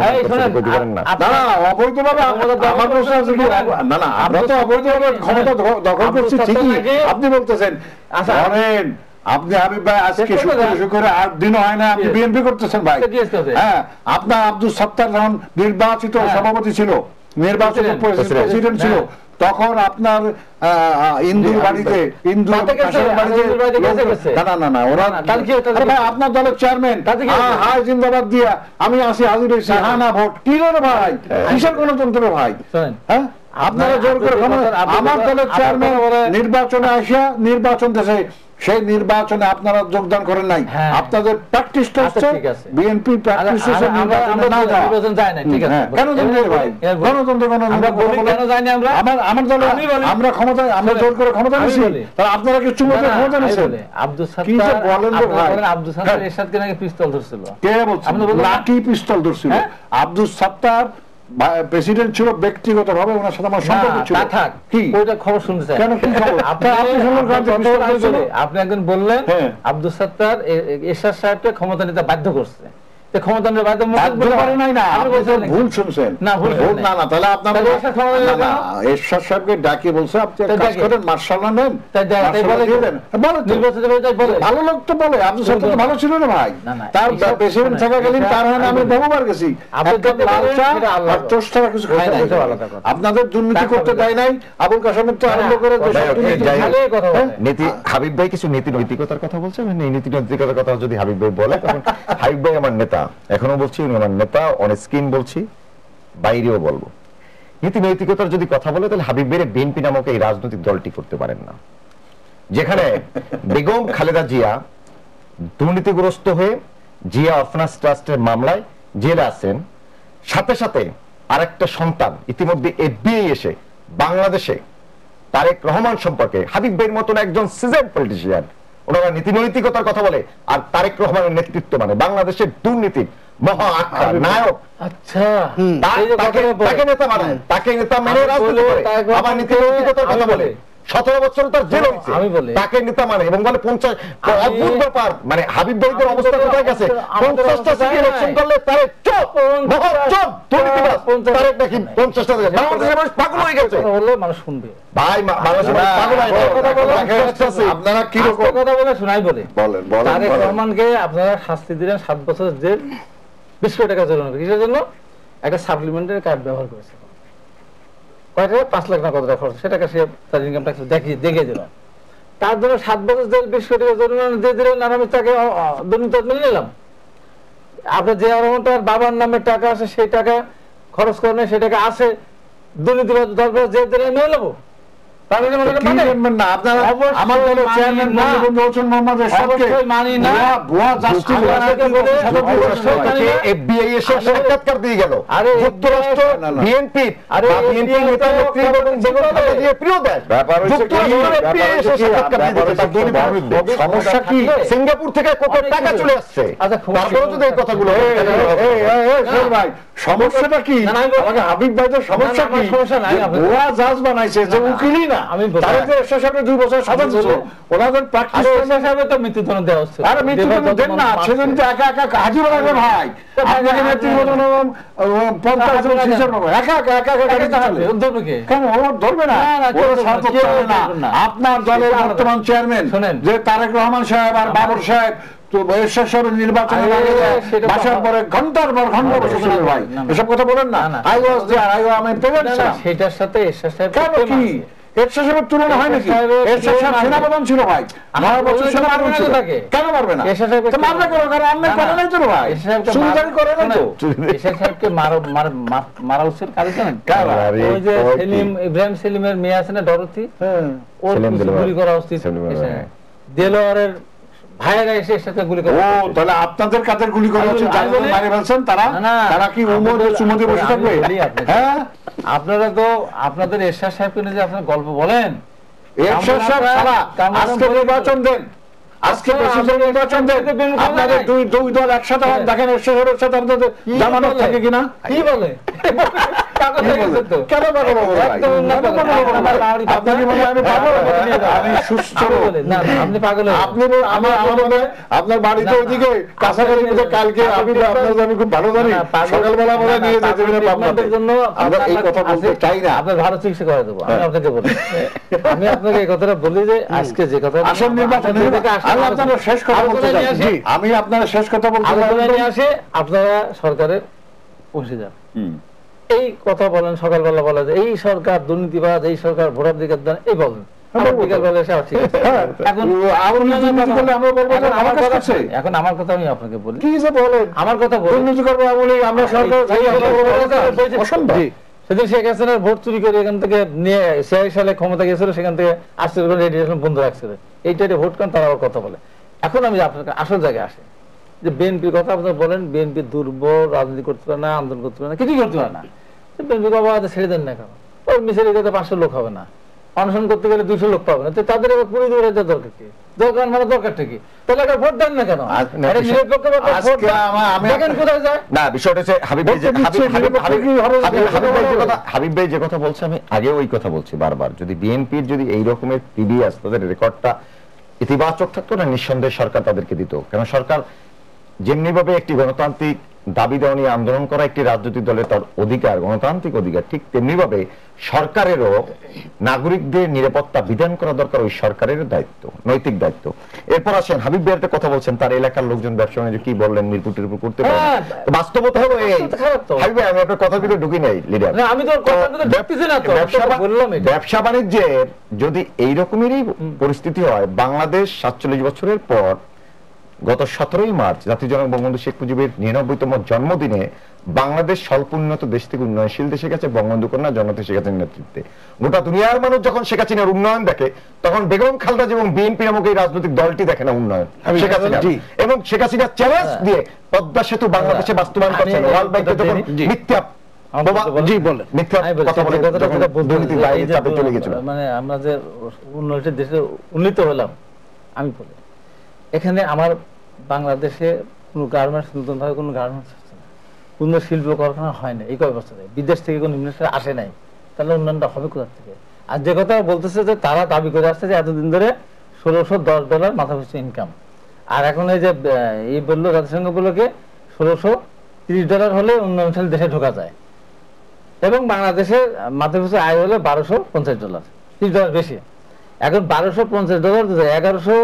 দখল করছি ঠিকই আপনি বলতেছেন। ধরেন আপনি হাবিব ভাই আজকে শুক্র করে আট দিন হয় না আপনি বিএনপি করতেছেন ভাই, হ্যাঁ আপনার আব্দুল সত্তার যখন নির্বাচিত সভাপতি ছিল, নির্বাচিত প্রেসিডেন্ট ছিল, তখন আপনার ইন্দুর বাড়িতে ইন্দুর বাড়িতে না না না ওরা আপনার দলের চেয়ারম্যান হাই জিন্দাবাদ দিয়া আমি আসি হাজির হয়েছি, হ্যাঁ না ভোট কি রে ভাই, কিসের গণতন্ত্র ভাই? হ্যাঁ আপনারা জোর করে আমার দলের চেয়ারম্যান নির্বাচনে আসিয়া নির্বাচন দেশে, সেই নির্বাচনে আপনারা যোগদান করেন নাই, আপনাদের প্র্যাকটিসটা হচ্ছে বিএনপি প্র্যাকটিস হচ্ছে নির্বাচনে না যাওয়া। কেন জানেন ভাই গণতন্ত্র আমার আমার দলে আমরা ক্ষমতায় আমরা জোর করে ক্ষমতা নিয়েছি, তাহলে আপনারা কি চুমুকে ক্ষমতা নিয়েছেন? আব্দুল সাত্তার বলেন ভাই, আব্দুল সাত্তার এরশাদকে নাকি পিস্তল ধরছিল, কে বলছে লাঠি পিস্তল ধরছিল? আব্দুল সাত্তার প্রেসিডেন্ট ছিল, ব্যক্তিগতভাবে ওনার সাথে আমার সম্পর্ক ছিল। কি ওইটা খবর শুনতে চাই, কেন কি খবর? আপনি একদিন বললেন আব্দুল সাত্তার এরশাদ সাহেবকে ক্ষমতা নিতে বাধ্য করছে, তো ক্ষমতা নিয়ে বাইরে মুখ একদম পারে নাই না, আপনি তো ভুল শুনছেন। না, ভুল ভুল শুনছেন না না, তাহলে আপনার তাহলে এরশাদ ক্ষমতা নিয়ে না, না, কেন? এরশাদ সাহেবকে ডাকিয়ে বলছে আপনি এক তাই কাজ ডাকে। করেন, মার্শাল্লাহ নেন, তাই ডাকে, তাই মার্শাল্লাহ বলে দিয়ে তো। দেন। বলে তো। নির্বাচিত হয়ে যায় বলে। ভালো লোক তো বলে, আপনি সব তো ভালো ছিল না ভাই। না, না, তার এইসব- প্রেসিডেন্ট থাকাকালীন তার হাতে আমি বহুবার গেছি, আপনি একদম যেটা লাল বলেন চা সেটা আল্লাহ আর টোস্ট ছাড়া কিছু খায় নাই। সেটা আলাদা কথা। আপনাদের দুর্নীতি তা করতে খাবে দেয় নাই, আবুল কাসেমের তো আরম্ভ করে কথা দেশের বলে, দুর্নীতি। যাই হোক। খালি কথা বলে। নীতি হাবিব ভাই কিছু নীতি নৈতিকতার কথা বলছে, এই নীতি নৈতিকতার কথা যদি হাবিব ভাই বলে তখন হাবিব ভাই আমার নেতা, এখনো বলছি উনি আমার নেতা, অন স্ক্রিন বলছি, বাইরেও বলবো। নীতি নৈতিকতার যদি কথা বলে তাহলে হাবিব ভাইয়ের বিএনপি নামক এই রাজনৈতিক দলটি করতে পারেন না, যেখানে বেগম খালেদা জিয়া দুর্নীতিগ্রস্ত হয়ে জিয়া অর্ফানেজ ট্রাস্টের মামলায় জেলে আছেন, সাথে সাথে আরেকটা সন্তান ইতিমধ্যে এফবিআই এসে বাংলাদেশে তারেক রহমান সম্পর্কে হাবিব ভাইয়ের মতন একজন সিজন পলিটিশিয়ান ওনারা নীতি নৈতিকতার কথা বলে, আর তারেক রহমানের নেতৃত্ব মানে বাংলাদেশের দুর্নীতির মহা আখ্যা নায়ক, আচ্ছা তা- এই যে তাকে কথাটা বলে। তাকে নেতা মানায়, তাকে নেতা মেনে আমি রাজনীতি বলে, করে, তারেক আবার নীতি রহমানকে নৈতিকতার কথা আমি বলে, বলি। সতেরো বছর তার জেল হয়েছে, আমি বলি। তাকে নেতা মানে এবং বলে পঞ্চাশ, আমি- অদ্ভুত ব্যাপার, মানে হাবিব ভাইদের আমি অবস্থা বলি, কোথায় গেছে, আমাদের পঞ্চাশটা অবস্থা সিটি নাই। ইলেকশন করলে তারে চোপ মহা চোপ দুর্নীতিবাজ, পঞ্চাশ- তারেক নাকি পঞ্চাশটা থেকে বাংলাদেশের মানুষ পাগল হয়ে গেছে কথা বললে মানুষ শুনবে। ভাই, মা- বাংলাদেশের মানুষ পাগল হয়ে গেছে। কথা বলে, দেখেন, আপনারা কি আস্তে রকম কথা বলে শোনাই বলে। বলেন বলেন তারেক বলেন। রহমানকে আপনারা শাস্তি দিলেন সাত বছরের জেল, বিশ কোটি টাকা জরিমানা। কিসের জন্য? একটা সাপ্লিমেন্টারি কার্ড ব্যবহার করেছে। কয়টা? পাঁচ লাখ না কত টাকা খরচ, সেটাকে সে তার ইনকাম ট্যাক্স দেখিয়ে দেখিয়ে দিল। তার জন্য সাত বছর জেল, বিশ কোটি টাকা জরিমানা দিয়ে দিলেন, আর আমি তাকে অ- অ- দুর্নীতি মেনে নিলাম। আপনার যে রহমানটার বাবার নামে টাকা আছে, সেই টাকা খরচ করেন, সেই টাকা আছে, দুর্নীতিবাদ দরবার যে দিলে মেনে নেবো। তাহলে কি মনে কি মানে? জানবেন না আপনারা? অবশ্যই আমার দলের মানি চেয়ারম্যান না। বঙ্গবন্ধু হোসেন মোহাম্মদ এরশাদকে অবশ্যই মানি না। ভুয়া- ভুয়া জাস্টিস আমি আপনাকে বলে, অবশ্যই মানি না। এফবিআই এসে আরে- সাক্ষাৎকার দিয়ে গেল, আরে যুক্তরাষ্ট্র না, না। বিএনপি আরে বা বিএনপি এফবিআই নেতা তো নেত্রী বলেন যেগুলো বলে। খালেদা জিয়া প্রিয় দেশ, ব্যাপার হচ্ছে কি, যুক্তরাষ্ট্র ব্যাপার এফবিআই এসে হচ্ছে কি, সাক্ষাৎকার দিয়ে ব্যাপার দিতে তার হচ্ছে কি, দুর্নীতির বিরুদ্ধে। সমস্যা কি? সিঙ্গাপুর থেকে কত অনেক টাকা কিছু। চলে আসছে, আচ্ছা, খুব তারপরে যদি এই কথাগুলো এই, এই, এই, এই, এই, শোন ভাই, সমস্যাটা কি? না, না, আমি বলবো- আমাকে হাবিব ভাইদের সমস্যা না, না, আমার কি? সমস্যা নাই, যে আপনি- ভুয়া জাজ বানাইছে, যে না, না, উকিলই না। আমি বলবো- তাদের যে এরশাদ সাহেবের দুই বছর সাজা আমি ছিল, বলবো- ওনাদের প্র্যাকটিস আরে এরশাদ সাহেবের তো মৃত্যুদণ্ড দেওয়া হচ্ছে। আরে মৃত্যুদণ্ড দেন না, সেদিন তো একা একা কাজী বানাবে ভাই। আপনাকে নেতৃত্ব পঞ্চাশ জন শিশু পাবো, একা একা একা একা গাড়ি চালাবে। উদ্যোগকে কেন ও ধরবে না? না, না, ওর কেউ সাথে ধরবে না, চলে না। কেউ ধরবে না। আপনার দলের সেটা আলাদা। বর্তমান চেয়ারম্যান শোনেন। যে তারেক রহমান সাহেব আর বাবর সাহেব তো এরশাদ সাহেবের নির্বাচনের আরে, আগে সেটা বাসার কথা- পরে ঘন্টার পর ঘন্টা না, বসেছিল না, ভাই। না, না। এসব কথা বলেন না। না, না। আই ওয়াজ দেয়ার, আই আমি প্রেজেন্ট না, না, ছিলাম। সেটার সাথে এরশাদ সাহেব কেন প্রেম কি? আছে। এরশাদ সাহেবের তুলনা হয় নাকি? এরশাদ সাহেবের এরশাদ সাহেব প্রেম আছে। সেনাপ্রধান ছিল ভাই। নয় বছর বললে তো সেনাপ্রধান মারবে না ছিল। তো তাকে। কেন পারবে না? এরশাদ সাহেবকে তো মামলা করো, কারণ অন্যায় না, করে না। নাই তো ভাই। এরশাদ সাহেবকে সুবিধারি মারা- করে নাই তো। শোনেন, এরশাদ সাহেবকে মারা- মারা- মা- মারা উচিত কারণ জানেন? আরে, ওই যে ওই কি? সেলিম, ইব্রাহিম সেলিমের মেয়ে আছে না ডরথি, হ্যাঁ। ওর সেলিম কিছু দেলোয়ার। গুলি করা উচিত। সেলিম দেলোয়ার, হ্যাঁ। দেলোয়ারের ভাইয়েরা এসে এর সাথে গুলি ও করে। তাহলে আপনাদের কাদের গুলি করা আমি হচ্ছে? বলি- যারা আমি বলি- মারে ফেলছেন তারা না, না, তারা কি উমর আপনাদের- চুমতে বসে আমি থাকবে? বলি আপনাকে। হ্যাঁ, আপনারা তো আপনাদের এরশাদ সাহেবকে নিয়ে যে আপনারা গল্প বলেন, এরশাদ সাহেব ছাড়া আজকে নির্বাচন দেন, আজকে প্রেসিডেন্ট নির্বাচন দেন, আপনাদের দুই দুই দল একসাথে হন, দেখেন এরশাদ সাহেবের সাথে আপনাদের জামানত থাকে কিনা। কি বলে? পাগল হয়ে গেছে তো। কেন পাগল হবো ভাই? একদম না কেন পাগল হবো আমার ভাই? বাড়ি আপনি কি মনে হয় আমি পাগল? আমি সুস্থ আমি লোক। বলি, না, না, আপনি পাগল হয়ে আপনি বল- আমি আমার মনে হয় আপনার বাড়িতে না, ওইদিকে না, কাছাকাছি আপনি- মধ্যে কালকে আমি আপনার আমি খুব ভালো জানি, না, পাগল- সকালবেলা বলে না, না, নিয়ে যেতে পাগল হবে পাবনাতে। ট্রিটমেন্টের জন্য আমরা এই আপনার কথা বলতে আছে, চাই না। আপনার ভালো চিকিৎসা করে দেবো। আমি আপনাকে বলি, আমি আপনাকে এই কথাটা বলি যে আজকে যে কথা আসল নির্বাচন আমি আপনার শেষ কথা বলতে চাই। জি, আমি আপনার শেষ কথা বলতে আলোচনায় নিয়ে চাই। আসে আপনারা সরকারের পৌঁছে যান। হুম। এই কথা বলেন সকালবেলা বলা যায় এই সরকার দুর্নীতিবাজ, এই সরকার ভোটাধিকার দেন, এই বলেন আবার বিকালবেলা এসে আবার ঠিক আছে। হ্যাঁ, এখন আওয়ামী লীগ দুর্নীতি করলে আমরা বলবো যে এখন আমার আমার কাজ কথা করছে। এখন আমার কথা আমি আপনাকে বলি, কি যে বলেন, আমার কথা বলি। দুর্নীতি করবো আওয়ামী লীগ, আমরা সরকার এই- এই- এই- অসম্ভব। জি। সেদিন শেখ হাসিনার ভোট চুরি করে এখান থেকে নিয়ে ছিয়াশি সালে ক্ষমতা গেছিল, সেখান থেকে আসতে রেডিয়েশন বন্ধ রাখছিল, এইটা ভোট করেন, তারা আবার কথা বলে। এখন আমি আপনার আসল জায়গায় আসি যে বিএনপির কথা আপনারা বলেন, বিএনপি দুর্বল, রাজনীতি করতে পারে না, আন্দোলন করতে পারে না, কিছুই করতে পারে না। বিএনপি বাবা ছেড়ে দেন না কেন? ওর মিছিল দিতে পাঁচশো লোক হবে না, অনশন করতে গেলে দুইশো লোক পাবে না, তো তাদের এবার কুড়ি দূরে দরকার কি? দরকার মানে দরকারটা কি? তাহলে একটা ভোট দেন না কেন? আজ- না, আরে নিরপেক্ষ একটা ভোট আজকে দেন। আমা- আমি- দেখেন কোথায় যায়। না, বিষয়টা হচ্ছে হাবিব ভাই যে বলতে দিচ্ছে, হাবিব- হাবিব- নিরপেক্ষ হাবিব- কি হবে? হাবিব- হাবিব ভাই যে হবে। কথা হাবিব ভাই যে কথা বলছে, আমি আগেও ওই কথা বলছি বারবার, যদি বিএনপির যদি এই রকমের প্রিভিয়াস তাদের রেকর্ডটা ইতিবাচক থাকতো না, নিঃসন্দেহে সরকার তাদেরকে দিত। কারণ সরকার যেমনি ভাবে একটি গণতান্ত্রিক দাবি দেওয়া নিয়ে আন্দোলন করা একটি রাজনৈতিক দলের তার অধিকার, গণতান্ত্রিক অধিকার, ঠিক তেমনি ভাবে সরকারেরও নাগরিকদের নিরাপত্তা বিধান করা দরকার, ওই সরকারের দায়িত্ব, নৈতিক দায়িত্ব। এরপর আসেন হাবিব ভাই একটা কথা বলছেন, তার এলাকার লোকজন ব্যবসা বাণিজ্য কি বললেন, মিরপুর টিরপুর করতে পারে না। বাস্তবতা হলো এই, হাবিব ভাই আমি আপনার কথার ভিতরে ঢুকি নাই লিডার, আমি তো কথার ভিতরে ঢুকতেছি না তো, বললাম ব্যবসা বাণিজ্যের যদি এই রকমেরই পরিস্থিতি হয়, বাংলাদেশ সাতচল্লিশ বছরের পর গত সতেরোই মার্চ জাতির জনক বঙ্গবন্ধু শেখ মুজিবের নিরানব্বইতম জন্মদিনে বাংলাদেশ স্বল্প উন্নত দেশ থেকে উন্নয়নশীল দেশে গেছে বঙ্গবন্ধু কন্যা জননেত্রী শেখ হাসিনার নেতৃত্বে। গোটা দুনিয়ার মানুষ যখন শেখ হাসিনার উন্নয়ন দেখে, তখন বেগম খালেদা এবং বিএনপি নামক এই রাজনৈতিক দলটি দেখে না উন্নয়ন শেখ হাসিনা, এবং শেখ হাসিনা চ্যালেঞ্জ দিয়ে পদ্মা সেতু বাংলাদেশে বাস্তবায়ন করছেন। ওয়ার্ল্ড ব্যাংকে যখন মিথ্যা জি বলেন, মিথ্যা কথা বলে দুর্নীতির বাইরে চাপে চলে গেছিল, মানে আমরা যে উন্নয়নশীল দেশে উন্নীত হলাম, আমি বলি এখানে আমার বাংলাদেশে কোনো গার্মেন্টস, নতুন ভাবে কোনো গার্মেন্টস হচ্ছে না, কোনো শিল্প কারখানা হয় না এই কয় বছরে, বিদেশ থেকে কোনো ইনভেস্টর আসে নাই, তাহলে উন্নয়নটা হবে কোথা থেকে? আর যে কথা বলতেছে যে তারা দাবি করে আসছে যে এতদিন ধরে ষোলোশো দশ ডলার মাথা পিছু ইনকাম, আর এখন এই যে এই বললো জাতিসংঘ বললোকে ষোলোশো তিরিশ ডলার হলে উন্নয়নশীল দেশে ঢোকা যায়, এবং বাংলাদেশের মাথা পিছু আয় হলে বারোশো পঞ্চাশ ডলার, তিরিশ ডলার বেশি। এখন বারোশো পঞ্চাশ ডলার এগারোশো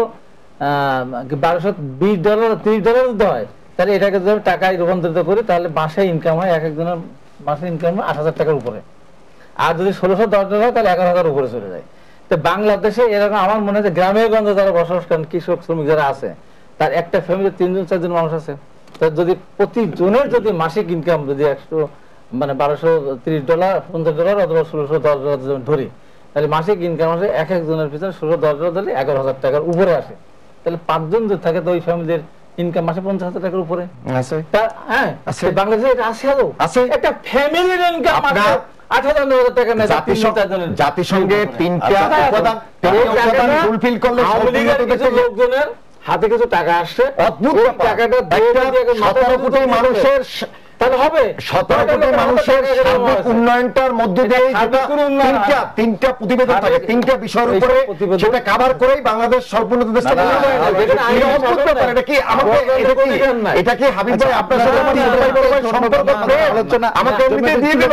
বারোশো বিশ ডলার তিরিশ ডলার দিতে হয়, তাহলে এটাকে যদি টাকায় রূপান্তরিত করি তাহলে মাসে ইনকাম হয় এক একজনের মাসে ইনকাম হয় আট হাজার টাকার উপরে, আর যদি ষোলোশো দশ ডলার তাহলে এগারো হাজার উপরে চলে যায়। তো বাংলাদেশে এরকম আমার মনে হয় গ্রামে গঞ্জে যারা বসবাস করেন, কৃষক শ্রমিক যারা আছে, তার একটা ফ্যামিলি তিনজন চারজন মানুষ আছে, তার যদি প্রতিজনের যদি মাসিক ইনকাম যদি একশো মানে বারোশো তিরিশ ডলার পঞ্চাশ ডলার অথবা ষোলোশো দশ ডলার ধরি, তাহলে মাসিক ইনকাম আসে এক একজনের পিছনে ষোলো দশ ডলার ধরে এগারো হাজার টাকার উপরে আসে, তাহলে পাঁচজন যদি থাকে তো ওই ফ্যামিলির ইনকাম মাসে পঞ্চাশ হাজার টাকার উপরে আছে। হ্যাঁ, বাংলাদেশে এটা আছে, আছে একটা ফ্যামিলির ইনকাম আট হাজার নয় হাজার টাকা। জাতিসংঘের তিনটা উপাদান ফুলফিল করলে লোকজনের হাতে কিছু টাকা আসছে, অদ্ভুত টাকাটা সতেরো কোটি মানুষের তাহলে হবে সতেরো কোটি মানুষের সার্বিক উন্নয়নটার মধ্যে দিয়ে তিনটা তিনটা প্রতিবেদন থাকে, তিনটা বিষয়ের উপরে সেটা কভার করেই বাংলাদেশ সর্বোন্নত দেশ। এটা কি এটা কি হাবিব ভাই আপনার সাথে আলোচনা আমাকে এমনিতে দিয়ে দিল,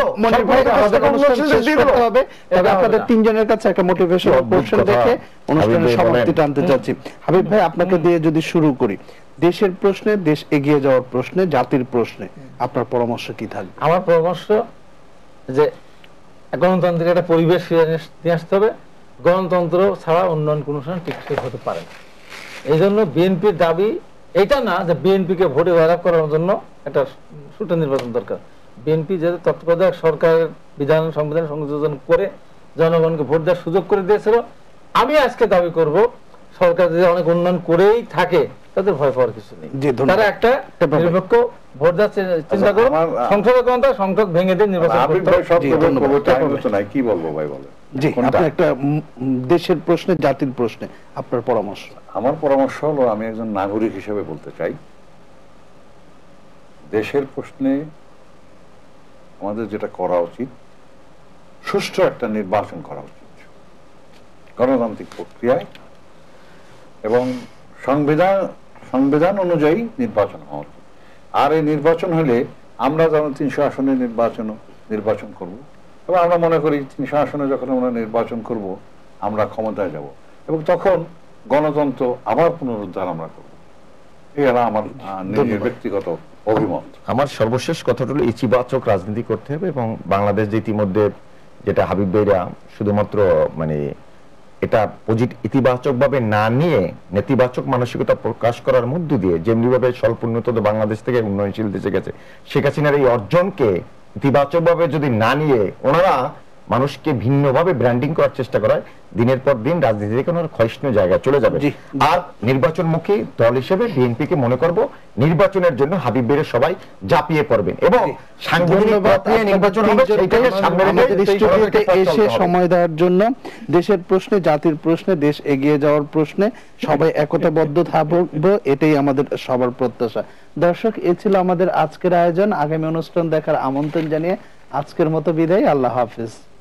হবে। তবে আপনাদের তিনজনের কাছে একটা মোটিভেশন কোশ্চেন দেখে অনুষ্ঠানের সমাপ্তি টানতে চাচ্ছি। হাবিব ভাই, আপনাকে দিয়ে যদি শুরু করি, দেশের প্রশ্নে, দেশ এগিয়ে যাওয়ার প্রশ্নে, জাতির প্রশ্নে আপনার পরামর্শ কি থাকবে? আমার পরামর্শ যে গণতান্ত্রিক একটা পরিবেশ নিয়ে আসতে হবে, গণতন্ত্র ছাড়া উন্নয়ন কোনো সময় টিকসই হতে পারে না। এই জন্য বিএনপির দাবি এটা না যে বিএনপিকে ভোটে জয়লাভ করার জন্য একটা সুষ্ঠু নির্বাচন দরকার। বিএনপি যেহেতু তত্ত্বাবধায়ক সরকারের বিধান সংবিধান সংযোজন করে জনগণকে ভোট দেওয়ার সুযোগ করে দিয়েছিল, আমি আজকে দাবি করব সরকার যদি অনেক উন্নয়ন করেই থাকে তাদের ভয় পাওয়ার কিছু নেই, তারা একটা নিরপেক্ষ ভোট দেওয়ার চিন্তা করুন, সংসদের ক্ষমতা সংসদ ভেঙে দিয়ে নির্বাচন কি বলবো ভাই বলে। জি, আপনি একটা দেশের প্রশ্নে, জাতির প্রশ্নে আপনার পরামর্শ? আমার পরামর্শ হলো, আমি একজন নাগরিক হিসেবে বলতে চাই, দেশের প্রশ্নে আমাদের যেটা করা উচিত, সুষ্ঠু একটা নির্বাচন করা উচিত গণতান্ত্রিক প্রক্রিয়ায়, এবং সংবিধান সংবিধান অনুযায়ী নির্বাচন হওয়া উচিত। আর এই নির্বাচন হলে আমরা যেমন তিনশো আসনে নির্বাচন নির্বাচন করব, এবং আমরা মনে করি তিনশো আসনে যখন আমরা নির্বাচন করব আমরা ক্ষমতায় যাব, এবং তখন গণতন্ত্র আবার পুনরুদ্ধার আমরা করব। এই হলো আমার নিজের ব্যক্তিগত অভিমত। আমার সর্বশেষ কথাটা হলো ইতিবাচক রাজনীতি করতে হবে, এবং বাংলাদেশ যে ইতিমধ্যে যেটা হাবিব ভাইরা শুধুমাত্র মানে এটা ইতিবাচক ভাবে না নিয়ে নেতিবাচক মানসিকতা প্রকাশ করার মধ্য দিয়ে যেমনি ভাবে স্বল্প উন্নত বাংলাদেশ থেকে উন্নয়নশীল দেশে গেছে, শেখ হাসিনার এই অর্জনকে ইতিবাচক ভাবে যদি না নিয়ে ওনারা মানুষকে ভিন্নভাবে ব্র্যান্ডিং করার চেষ্টা করায়, দিনের পর দিন রাজনীতি থেকে ওনারা ক্ষয়িষ্ণু জায়গায় চলে যাবে। আর নির্বাচনমুখী দল হিসেবে বিএনপিকে মনে করব নির্বাচনের জন্য হাবিব ভাইয়ের সবাই ঝাঁপিয়ে পড়বেন, এবং সাংবিধানিক প্রক্রিয়ায় নির্বাচন হবে সেটাকে সামনে রেখে এসে সময় দেওয়ার জন্য দেশের প্রশ্নে, জাতির প্রশ্নে, দেশ এগিয়ে যাওয়ার প্রশ্নে সবাই একতাবদ্ধ থাকবো, এটাই আমাদের সবার প্রত্যাশা। দর্শক, এ ছিল আমাদের আজকের আয়োজন। আগামী অনুষ্ঠান দেখার আমন্ত্রণ জানিয়ে আজকের মতো বিদায়। আল্লাহ হাফেজ।